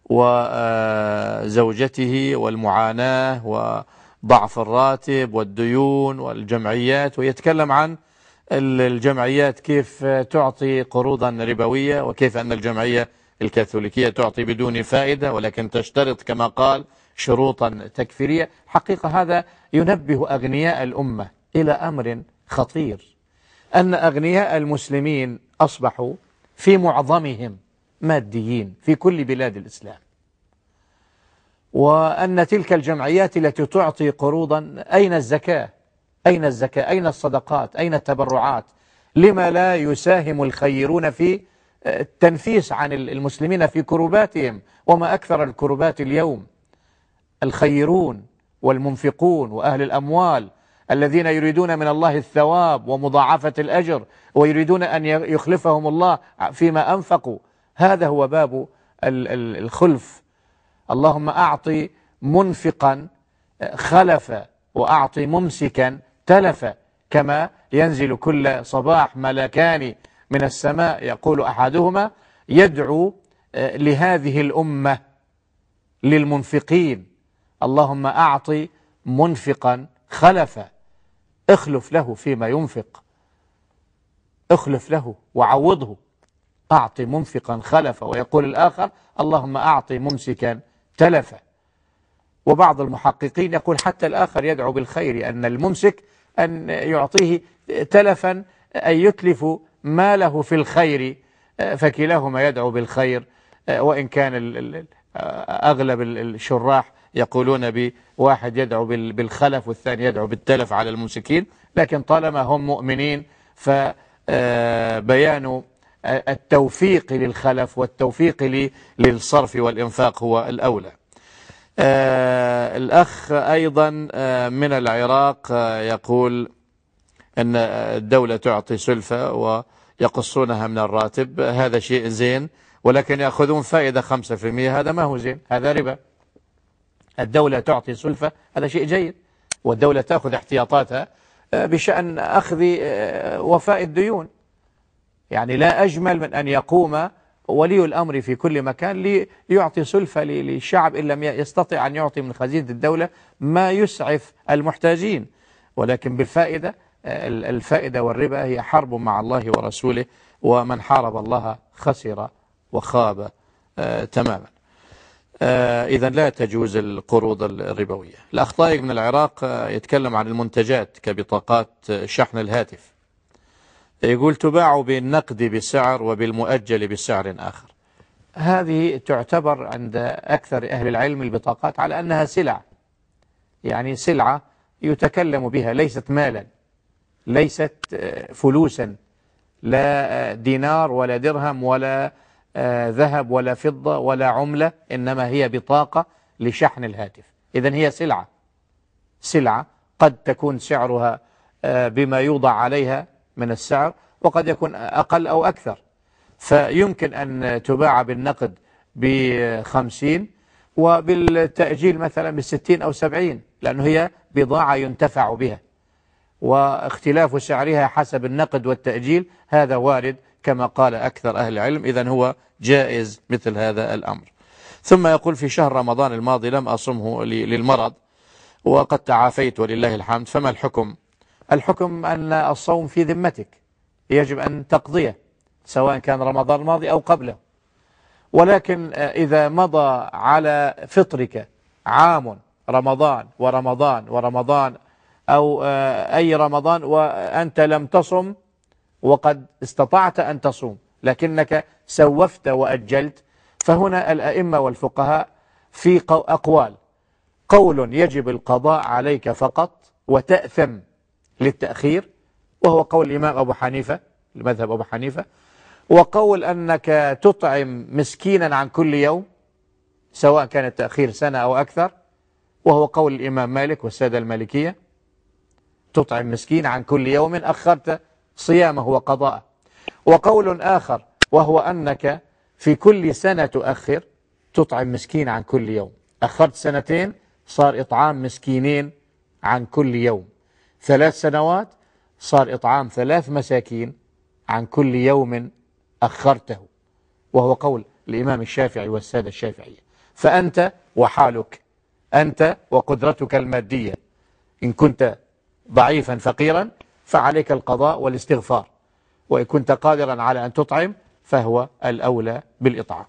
Speaker 1: وزوجته والمعاناة وضعف الراتب والديون والجمعيات، ويتكلم عن الجمعيات كيف تعطي قروضا ربوية، وكيف أن الجمعية الكاثوليكية تعطي بدون فائدة ولكن تشترط كما قال شروطا تكفيرية. حقيقة هذا ينبه أغنياء الأمة إلى أمر خطير، أن أغنياء المسلمين أصبحوا في معظمهم ماديين في كل بلاد الإسلام، وأن تلك الجمعيات التي تعطي قروضا أين الزكاة؟ أين الزكاة؟ أين الصدقات؟ أين التبرعات؟ لما لا يساهم الخيرون في التنفيس عن المسلمين في كرباتهم. وما أكثر الكربات اليوم، الخيرون والمنفقون وأهل الأموال الذين يريدون من الله الثواب ومضاعفة الأجر، ويريدون أن يخلفهم الله فيما أنفقوا. هذا هو باب الخلف. اللهم أعطي منفقا خلفا وأعطي ممسكا تلفا، كما ينزل كل صباح ملكان من السماء، يقول أحدهما يدعو لهذه الأمة للمنفقين: اللهم أعطي منفقا خلفا، اخلف له فيما ينفق، اخلف له وعوضه، أعطي منفقا خلفا. ويقول الآخر: اللهم أعطي ممسكا تلفا. وبعض المحققين يقول حتى الآخر يدعو بالخير، أن الممسك أن يعطيه تلفا أن يتلف ماله في الخير، فكلاهما يدعو بالخير. وإن كان أغلب الشراح يقولون بواحد يدعو بالخلف والثاني يدعو بالتلف على الممسكين، لكن طالما هم مؤمنين فبيان التوفيق للخلف والتوفيق للصرف والإنفاق هو الأولى. آه الأخ أيضا آه من العراق آه يقول أن الدولة تعطي سلفة ويقصونها من الراتب، هذا شيء زين، ولكن يأخذون فائدة خمسة في المئة، هذا ما هو زين، هذا ربا. الدولة تعطي سلفة، هذا شيء جيد، والدولة تأخذ احتياطاتها آه بشأن أخذ آه وفاء الديون. يعني لا أجمل من أن يقوم ولي الأمر في كل مكان ليعطي سلفة للشعب إن لم يستطع أن يعطي من خزينة الدولة ما يسعف المحتاجين، ولكن بالفائدة. الفائدة والربا هي حرب مع الله ورسوله، ومن حارب الله خسر وخاب آه تماما. آه إذا لا تجوز القروض الربوية. الأخ طارق من العراق آه يتكلم عن المنتجات كبطاقات شحن الهاتف، يقول تباع بالنقد بسعر وبالمؤجل بسعر آخر. هذه تعتبر عند أكثر أهل العلم البطاقات على أنها سلع، يعني سلعة يتكلم بها، ليست مالا، ليست فلوسا، لا دينار ولا درهم ولا ذهب ولا فضة ولا عملة، إنما هي بطاقة لشحن الهاتف. إذن هي سلعة، سلعة قد تكون سعرها بما يوضع عليها من السعر، وقد يكون أقل أو أكثر. فيمكن أن تباع بالنقد بخمسين وبالتأجيل مثلا بالستين أو سبعين، لأنه هي بضاعة ينتفع بها، واختلاف سعرها حسب النقد والتأجيل هذا وارد كما قال أكثر أهل العلم. إذن هو جائز مثل هذا الأمر. ثم يقول في شهر رمضان الماضي لم أصمه للمرض وقد تعافيت ولله الحمد، فما الحكم؟ الحكم أن الصوم في ذمتك، يجب أن تقضيه سواء كان رمضان الماضي أو قبله. ولكن إذا مضى على فطرك عام، رمضان ورمضان ورمضان أو أي رمضان، وأنت لم تصم وقد استطعت أن تصوم لكنك سوفت وأجلت، فهنا الأئمة والفقهاء في أقوال: قول يجب القضاء عليك فقط وتأثم للتأخير، وهو قول الإمام أبو حنيفة، المذهب أبو حنيفة، وقول أنك تطعم مسكينا عن كل يوم سواء كان التأخير سنة أو أكثر، وهو قول الإمام مالك والسادة المالكية، تطعم مسكين عن كل يوم أخرت صيامه وقضاءه. وقول آخر وهو أنك في كل سنة تؤخر تطعم مسكين عن كل يوم، أخرت سنتين صار إطعام مسكينين عن كل يوم، ثلاث سنوات صار إطعام ثلاث مساكين عن كل يوم أخرته، وهو قول الإمام الشافعي والسادة الشافعية. فأنت وحالك، أنت وقدرتك المادية، إن كنت ضعيفا فقيرا فعليك القضاء والاستغفار، وإن كنت قادرا على أن تطعم فهو الأولى بالإطعام.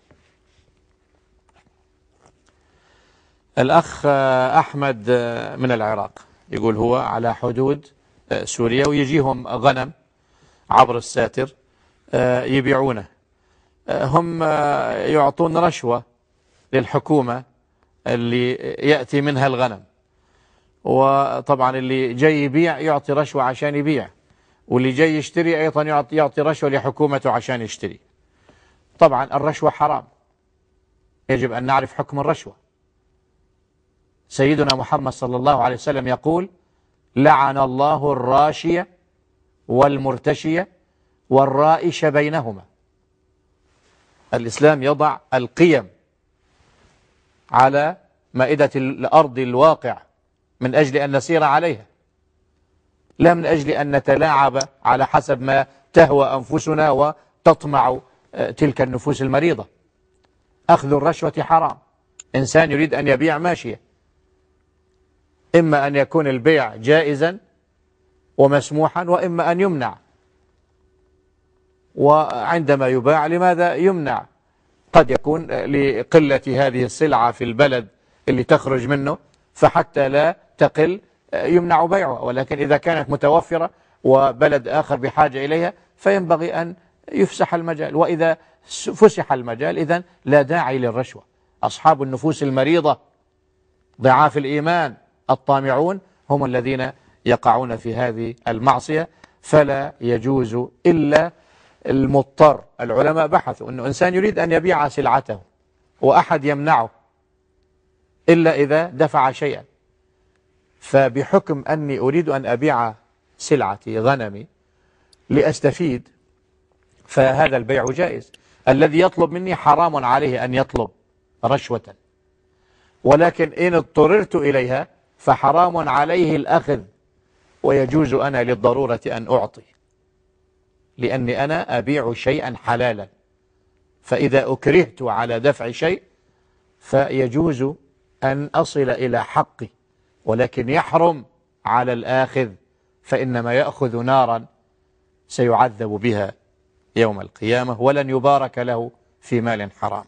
Speaker 1: الأخ أحمد من العراق يقول هو على حدود سوريا ويجيهم غنم عبر الساتر يبيعونه، هم يعطون رشوة للحكومة اللي يأتي منها الغنم، وطبعا اللي جاي يبيع يعطي رشوة عشان يبيع، واللي جاي يشتري أيضا يعطي, يعطي رشوة لحكومته عشان يشتري. طبعا الرشوة حرام، يجب أن نعرف حكم الرشوة. سيدنا محمد صلى الله عليه وسلم يقول: لعن الله الراشية والمرتشية والرائش بينهما. الإسلام يضع القيم على مائدة الأرض الواقع من أجل أن نسير عليها، لا من أجل أن نتلاعب على حسب ما تهوى أنفسنا وتطمع تلك النفوس المريضة. أخذ الرشوة حرام. إنسان يريد أن يبيع ماشية، إما أن يكون البيع جائزا ومسموحا، وإما أن يمنع. وعندما يباع لماذا يمنع؟ قد يكون لقلة هذه السلعة في البلد اللي تخرج منه، فحتى لا تقل يمنع بيعها. ولكن إذا كانت متوفرة وبلد آخر بحاجة إليها فينبغي أن يفسح المجال. وإذا فسح المجال إذن لا داعي للرشوة. أصحاب النفوس المريضة ضعاف الإيمان الطامعون هم الذين يقعون في هذه المعصية، فلا يجوز إلا المضطر. العلماء بحثوا أنه إنسان يريد أن يبيع سلعته وأحد يمنعه إلا إذا دفع شيئا، فبحكم أني أريد أن أبيع سلعتي غنمي لأستفيد فهذا البيع جائز. الذي يطلب مني حرام عليه أن يطلب رشوة، ولكن إن اضطررت إليها فحرام عليه الأخذ، ويجوز أنا للضرورة أن أعطي، لأني أنا أبيع شيئا حلالا. فإذا أكرهت على دفع شيء فيجوز أن أصل إلى حقي، ولكن يحرم على الآخذ، فإنما يأخذ نارا سيعذب بها يوم القيامة، ولن يبارك له في مال حرام.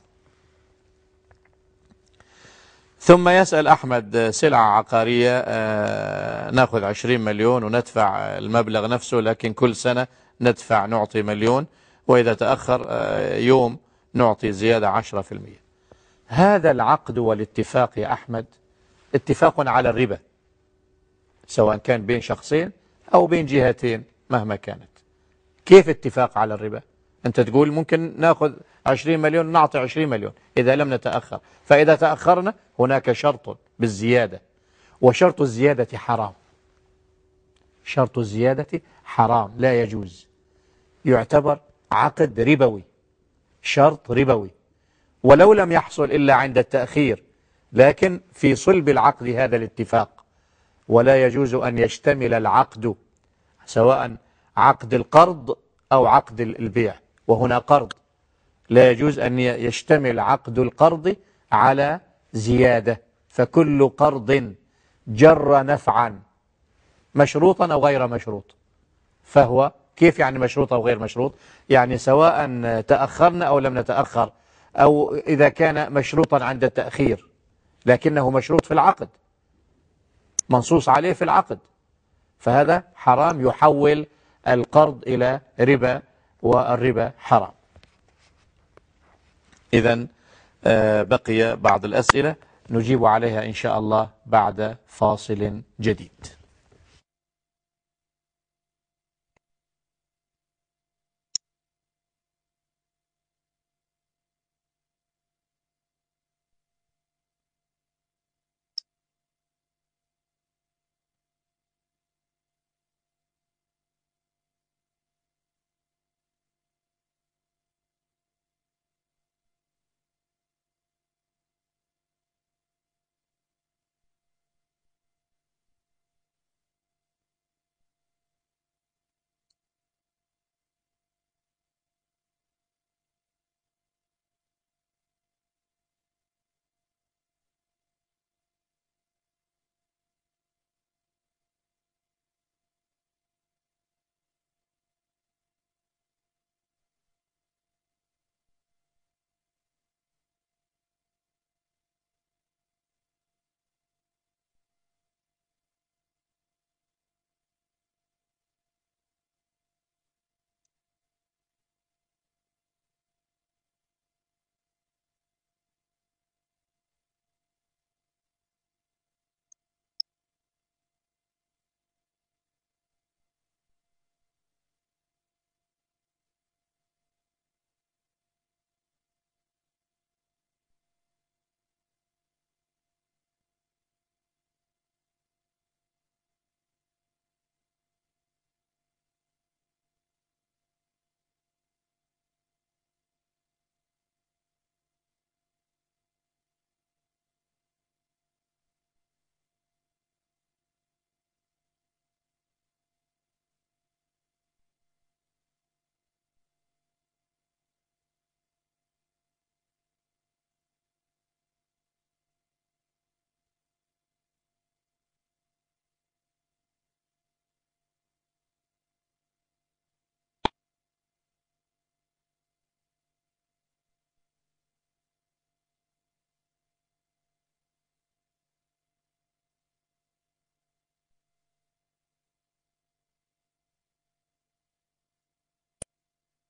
Speaker 1: ثم يسأل أحمد: سلعة عقارية آه نأخذ عشرين مليون وندفع المبلغ نفسه، لكن كل سنة ندفع نعطي مليون، وإذا تأخر آه يوم نعطي زيادة عشرة في المية. هذا العقد والاتفاق يا أحمد اتفاق على الربا، سواء كان بين شخصين أو بين جهتين مهما كانت. كيف اتفاق على الربا؟ أنت تقول ممكن نأخذ عشرين مليون نعطي عشرين مليون إذا لم نتأخر، فإذا تأخرنا هناك شرط بالزيادة، وشرط الزيادة حرام. شرط الزيادة حرام، لا يجوز، يعتبر عقد ربوي، شرط ربوي، ولو لم يحصل إلا عند التأخير، لكن في صلب العقد هذا الاتفاق. ولا يجوز أن يشتمل العقد، سواء عقد القرض أو عقد البيع، وهنا قرض، لا يجوز أن يشتمل عقد القرض على زيادة. فكل قرض جر نفعا مشروطا أو غير مشروط فهو كيف يعني مشروط أو غير مشروط؟ يعني سواء تأخرنا أو لم نتأخر، أو إذا كان مشروطا عند التأخير لكنه مشروط في العقد، منصوص عليه في العقد، فهذا حرام، يحول القرض إلى ربا، والربا حرام. إذن بقي بعض الأسئلة نجيب عليها إن شاء الله بعد فاصل جديد.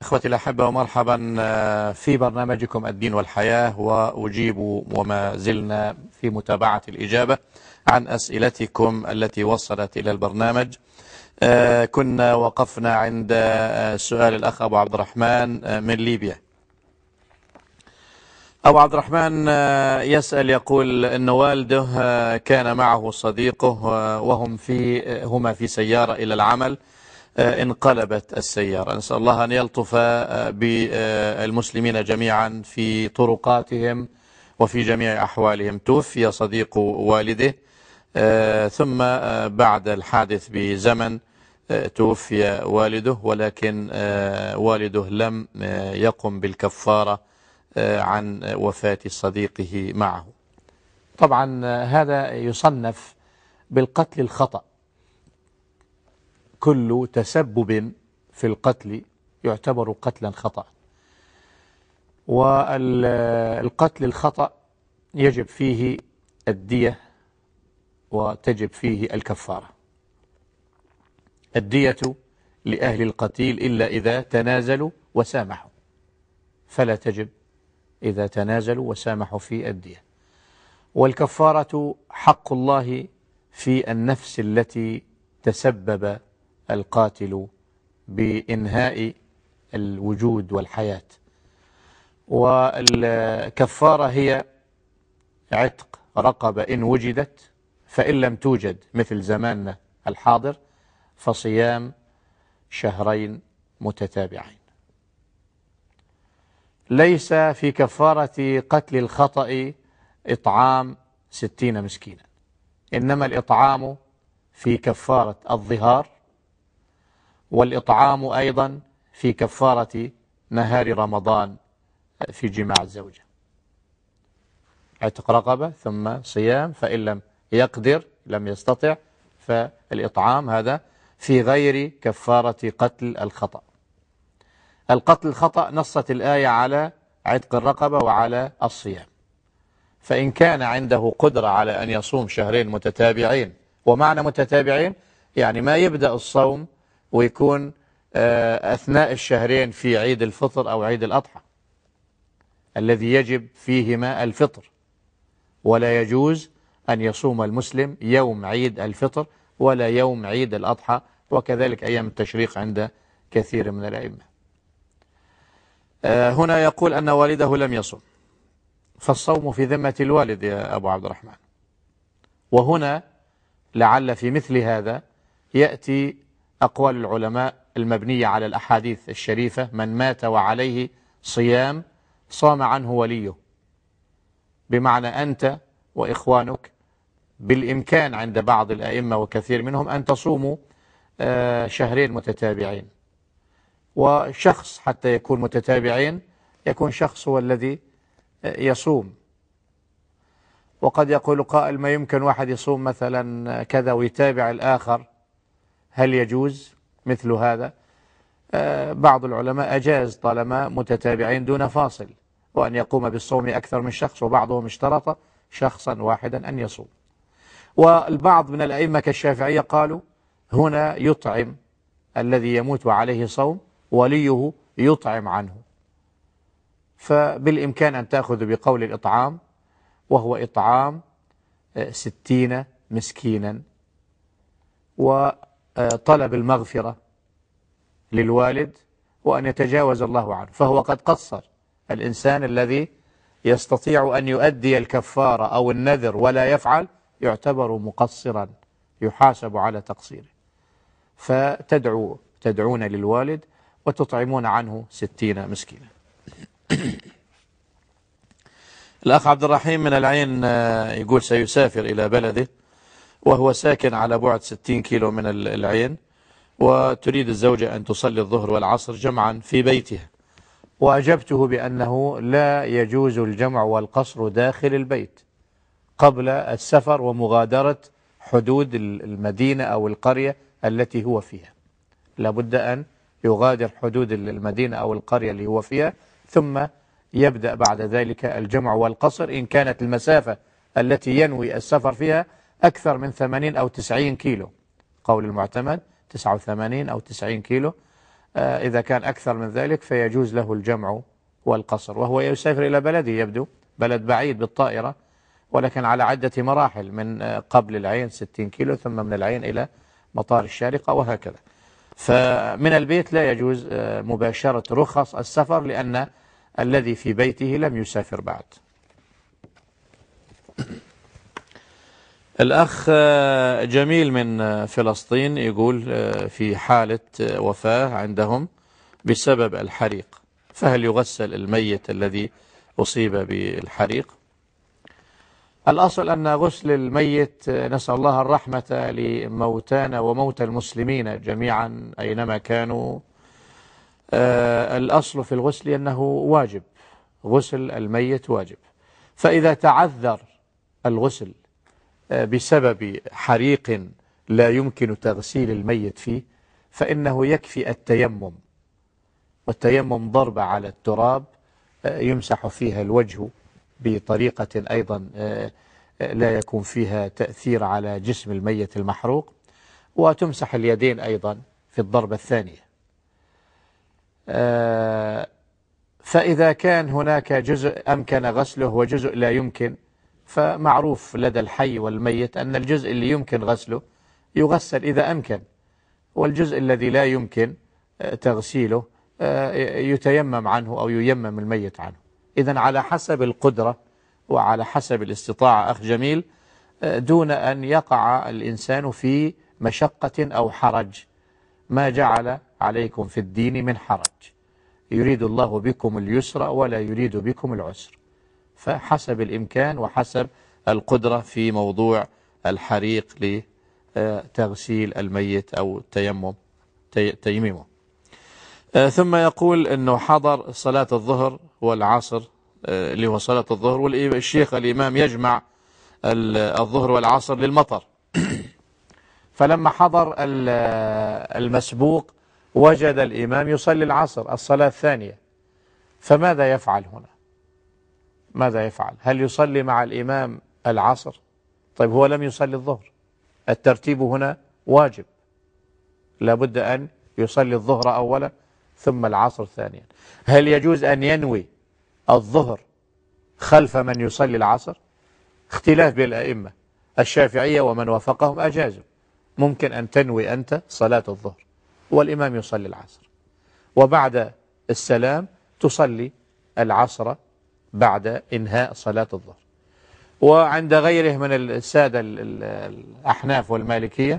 Speaker 1: إخوتي الأحبة ومرحبا في برنامجكم الدين والحياة، وأجيب وما زلنا في متابعة الإجابة عن أسئلتكم التي وصلت إلى البرنامج. كنا وقفنا عند سؤال الأخ أبو عبد الرحمن من ليبيا. أبو عبد الرحمن يسأل يقول أن والده كان معه صديقه وهم في هما في سيارة إلى العمل، انقلبت السيارة. نسأل الله أن يلطف بالمسلمين جميعا في طرقاتهم وفي جميع أحوالهم. توفي صديق والده، ثم بعد الحادث بزمن توفي والده، ولكن والده لم يقم بالكفارة عن وفاة صديقه معه. طبعا هذا يصنف بالقتل الخطأ. كل تسبب في القتل يعتبر قتلا خطأ، والقتل الخطأ يجب فيه الدية وتجب فيه الكفارة. الدية لأهل القتيل إلا إذا تنازلوا وسامحوا، فلا تجب إذا تنازلوا وسامحوا في الدية. والكفارة حق الله في النفس التي تسبب القاتل بإنهاء الوجود والحياة. والكفارة هي عتق رقبة إن وجدت، فإن لم توجد مثل زماننا الحاضر فصيام شهرين متتابعين. ليس في كفارة قتل الخطأ إطعام ستين مسكينا، إنما الإطعام في كفارة الظهار، والإطعام أيضا في كفارة نهار رمضان في جماع الزوجة. عتق رقبة ثم صيام، فإن لم يقدر لم يستطع فالإطعام هذا في غير كفارة قتل الخطأ. القتل الخطأ نصت الآية على عتق الرقبة وعلى الصيام، فإن كان عنده قدرة على أن يصوم شهرين متتابعين، ومعنى متتابعين يعني ما يبدأ الصوم ويكون أثناء الشهرين في عيد الفطر أو عيد الأضحى الذي يجب فيهما الفطر، ولا يجوز أن يصوم المسلم يوم عيد الفطر ولا يوم عيد الأضحى، وكذلك أيام التشريق عند كثير من الأئمة. هنا يقول أن والده لم يصم، فالصوم في ذمة الوالد يا أبو عبد الرحمن. وهنا لعل في مثل هذا يأتي أقوال العلماء المبنية على الأحاديث الشريفة: من مات وعليه صيام صام عنه وليه. بمعنى أنت وإخوانك بالإمكان عند بعض الأئمة وكثير منهم أن تصوموا شهرين متتابعين، وشخص حتى يكون متتابعين يكون شخص هو الذي يصوم. وقد يقول قائل: ما يمكن واحد يصوم مثلا كذا ويتابع الآخر، هل يجوز مثل هذا؟ بعض العلماء أجاز طالما متتابعين دون فاصل، وأن يقوم بالصوم أكثر من شخص، وبعضهم اشترط شخصا واحدا أن يصوم. والبعض من الأئمة كالشافعية قالوا هنا يطعم الذي يموت وعليه صوم، وليه يطعم عنه. فبالإمكان أن تأخذ بقول الإطعام، وهو إطعام ستين مسكينا، وطلب المغفرة للوالد، وأن يتجاوز الله عنه. فهو قد قصر. الإنسان الذي يستطيع أن يؤدي الكفارة أو النذر ولا يفعل يعتبر مقصرا، يحاسب على تقصيره. فتدعو تدعون للوالد وتطعمون عنه ستين مسكينا. الأخ عبد الرحيم من العين يقول سيسافر إلى بلده، وهو ساكن على بعد ستين كيلو من العين، وتريد الزوجة أن تصلي الظهر والعصر جمعا في بيتها. وأجبته بأنه لا يجوز الجمع والقصر داخل البيت قبل السفر ومغادرة حدود المدينة أو القرية التي هو فيها. لابد أن يغادر حدود المدينة أو القرية اللي هو فيها، ثم يبدأ بعد ذلك الجمع والقصر إن كانت المسافة التي ينوي السفر فيها أكثر من ثمانين أو تسعين كيلو. قول المعتمد تسعة وثمانين أو تسعين كيلو. إذا كان أكثر من ذلك فيجوز له الجمع والقصر، وهو يسافر إلى بلده يبدو بلد بعيد بالطائرة، ولكن على عدة مراحل، من قبل العين ستين كيلو، ثم من العين إلى مطار الشارقة وهكذا. فمن البيت لا يجوز مباشرة رخص السفر، لأن الذي في بيته لم يسافر بعد. الأخ جميل من فلسطين يقول في حالة وفاة عندهم بسبب الحريق، فهل يغسل الميت الذي أصيب بالحريق؟ الأصل أن غسل الميت، نسأل الله الرحمة لموتانا وموتى المسلمين جميعا أينما كانوا، الأصل في الغسل أنه واجب، غسل الميت واجب. فإذا تعذر الغسل بسبب حريق لا يمكن تغسيل الميت فيه فإنه يكفي التيمم، والتيمم ضربة على التراب يمسح فيها الوجه بطريقة أيضا لا يكون فيها تأثير على جسم الميت المحروق، وتمسح اليدين أيضا في الضربة الثانية. فإذا كان هناك جزء أمكن غسله وجزء لا يمكن، فمعروف لدى الحي والميت أن الجزء اللي يمكن غسله يغسل إذا أمكن، والجزء الذي لا يمكن تغسيله يتيمم عنه أو ييمم الميت عنه. إذن على حسب القدرة وعلى حسب الاستطاعة أخ جميل، دون أن يقع الإنسان في مشقة أو حرج. ما جعل عليكم في الدين من حرج، يريد الله بكم اليسر ولا يريد بكم العسر. فحسب الإمكان وحسب القدرة في موضوع الحريق لتغسيل الميت أو التيمم تيميمه. ثم يقول أنه حضر صلاة الظهر والعصر، اللي هو صلاة الظهر، والشيخ الإمام يجمع الظهر والعصر للمطر، فلما حضر المسبوق وجد الإمام يصلي العصر الصلاة الثانية، فماذا يفعل هنا؟ ماذا يفعل؟ هل يصلي مع الإمام العصر؟ طيب هو لم يصلي الظهر، الترتيب هنا واجب، لابد أن يصلي الظهر أولا ثم العصر ثانيا. هل يجوز أن ينوي الظهر خلف من يصلي العصر؟ اختلاف بين الأئمة، الشافعية ومن وافقهم أجازوا، ممكن أن تنوي أنت صلاة الظهر والإمام يصلي العصر، وبعد السلام تصلي العصر بعد إنهاء صلاة الظهر. وعند غيره من السادة الأحناف والمالكية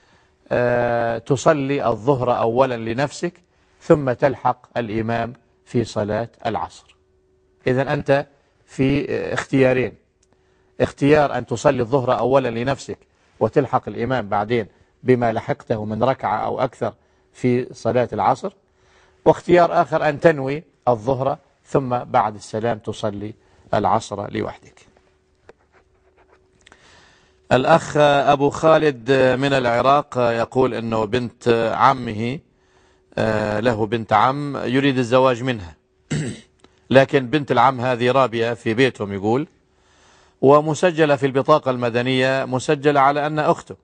Speaker 1: تصلي الظهر أولا لنفسك ثم تلحق الإمام في صلاة العصر. إذن أنت في اختيارين، اختيار أن تصلي الظهر أولا لنفسك وتلحق الإمام بعدين بما لحقته من ركعة أو أكثر في صلاة العصر، واختيار آخر أن تنوي الظهر ثم بعد السلام تصلي العصر لوحدك. الأخ أبو خالد من العراق يقول أنه بنت عمه له بنت عم يريد الزواج منها، لكن بنت العم هذه رابية في بيتهم يقول، ومسجلة في البطاقة المدنية مسجلة على أن أخته،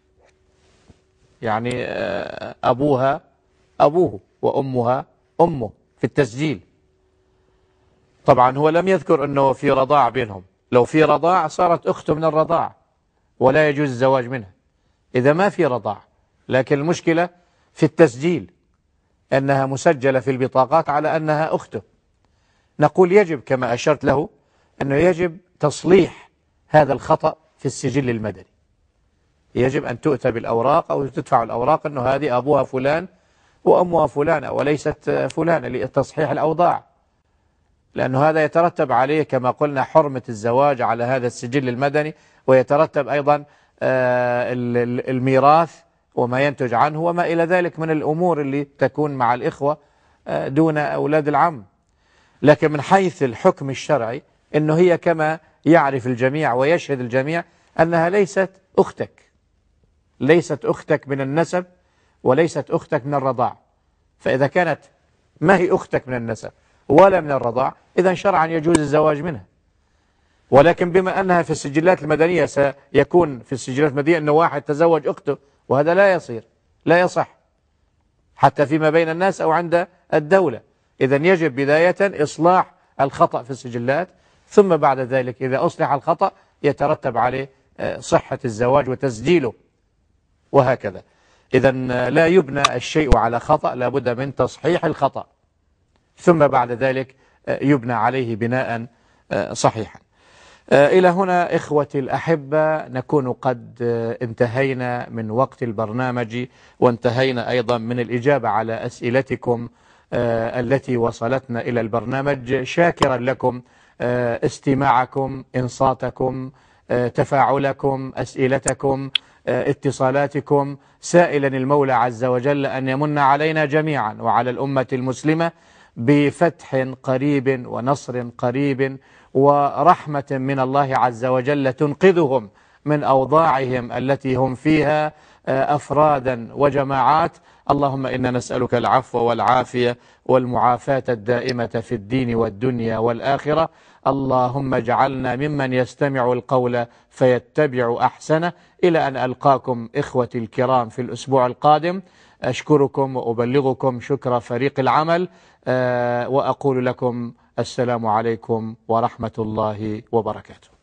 Speaker 1: يعني أبوها أبوه وأمها أمه في التسجيل. طبعا هو لم يذكر أنه في رضاع بينهم، لو في رضاع صارت أخته من الرضاع ولا يجوز الزواج منها إذا ما في رضاع، لكن المشكلة في التسجيل أنها مسجلة في البطاقات على أنها أخته. نقول يجب كما أشرت له أنه يجب تصليح هذا الخطأ في السجل المدني، يجب أن تؤتى بالأوراق أو تدفع الأوراق أنه هذه أبوها فلان وأمها فلانة وليست فلانة لتصحيح الأوضاع، لأنه هذا يترتب عليه كما قلنا حرمة الزواج على هذا السجل المدني، ويترتب أيضا الميراث وما ينتج عنه وما إلى ذلك من الأمور اللي تكون مع الإخوة دون أولاد العم. لكن من حيث الحكم الشرعي أنه هي كما يعرف الجميع ويشهد الجميع أنها ليست أختك، ليست أختك من النسب وليست أختك من الرضاع. فإذا كانت ما هي أختك من النسب ولا من الرضاع إذا شرعا يجوز الزواج منها. ولكن بما أنها في السجلات المدنية سيكون في السجلات المدنية أنه واحد تزوج أخته، وهذا لا يصير لا يصح. حتى فيما بين الناس أو عند الدولة. إذا يجب بداية إصلاح الخطأ في السجلات، ثم بعد ذلك إذا أصلح الخطأ يترتب عليه صحة الزواج وتسجيله، وهكذا. إذا لا يبنى الشيء على خطأ، لا بد من تصحيح الخطأ، ثم بعد ذلك يبنى عليه بناء صحيحا. إلى هنا إخوتي الأحبة نكون قد انتهينا من وقت البرنامج، وانتهينا أيضا من الإجابة على أسئلتكم التي وصلتنا إلى البرنامج. شاكرا لكم استماعكم، إنصاتكم، تفاعلكم، أسئلتكم، اتصالاتكم، سائلا المولى عز وجل أن يمن علينا جميعا وعلى الأمة المسلمة بفتح قريب ونصر قريب ورحمة من الله عز وجل تنقذهم من أوضاعهم التي هم فيها أفرادا وجماعات. اللهم إنا نسألك العفو والعافية والمعافاة الدائمة في الدين والدنيا والآخرة. اللهم اجعلنا ممن يستمع القول فيتبع أحسنه. إلى أن ألقاكم إخوتي الكرام في الأسبوع القادم، أشكركم وأبلغكم شكر فريق العمل، وأقول لكم السلام عليكم ورحمة الله وبركاته.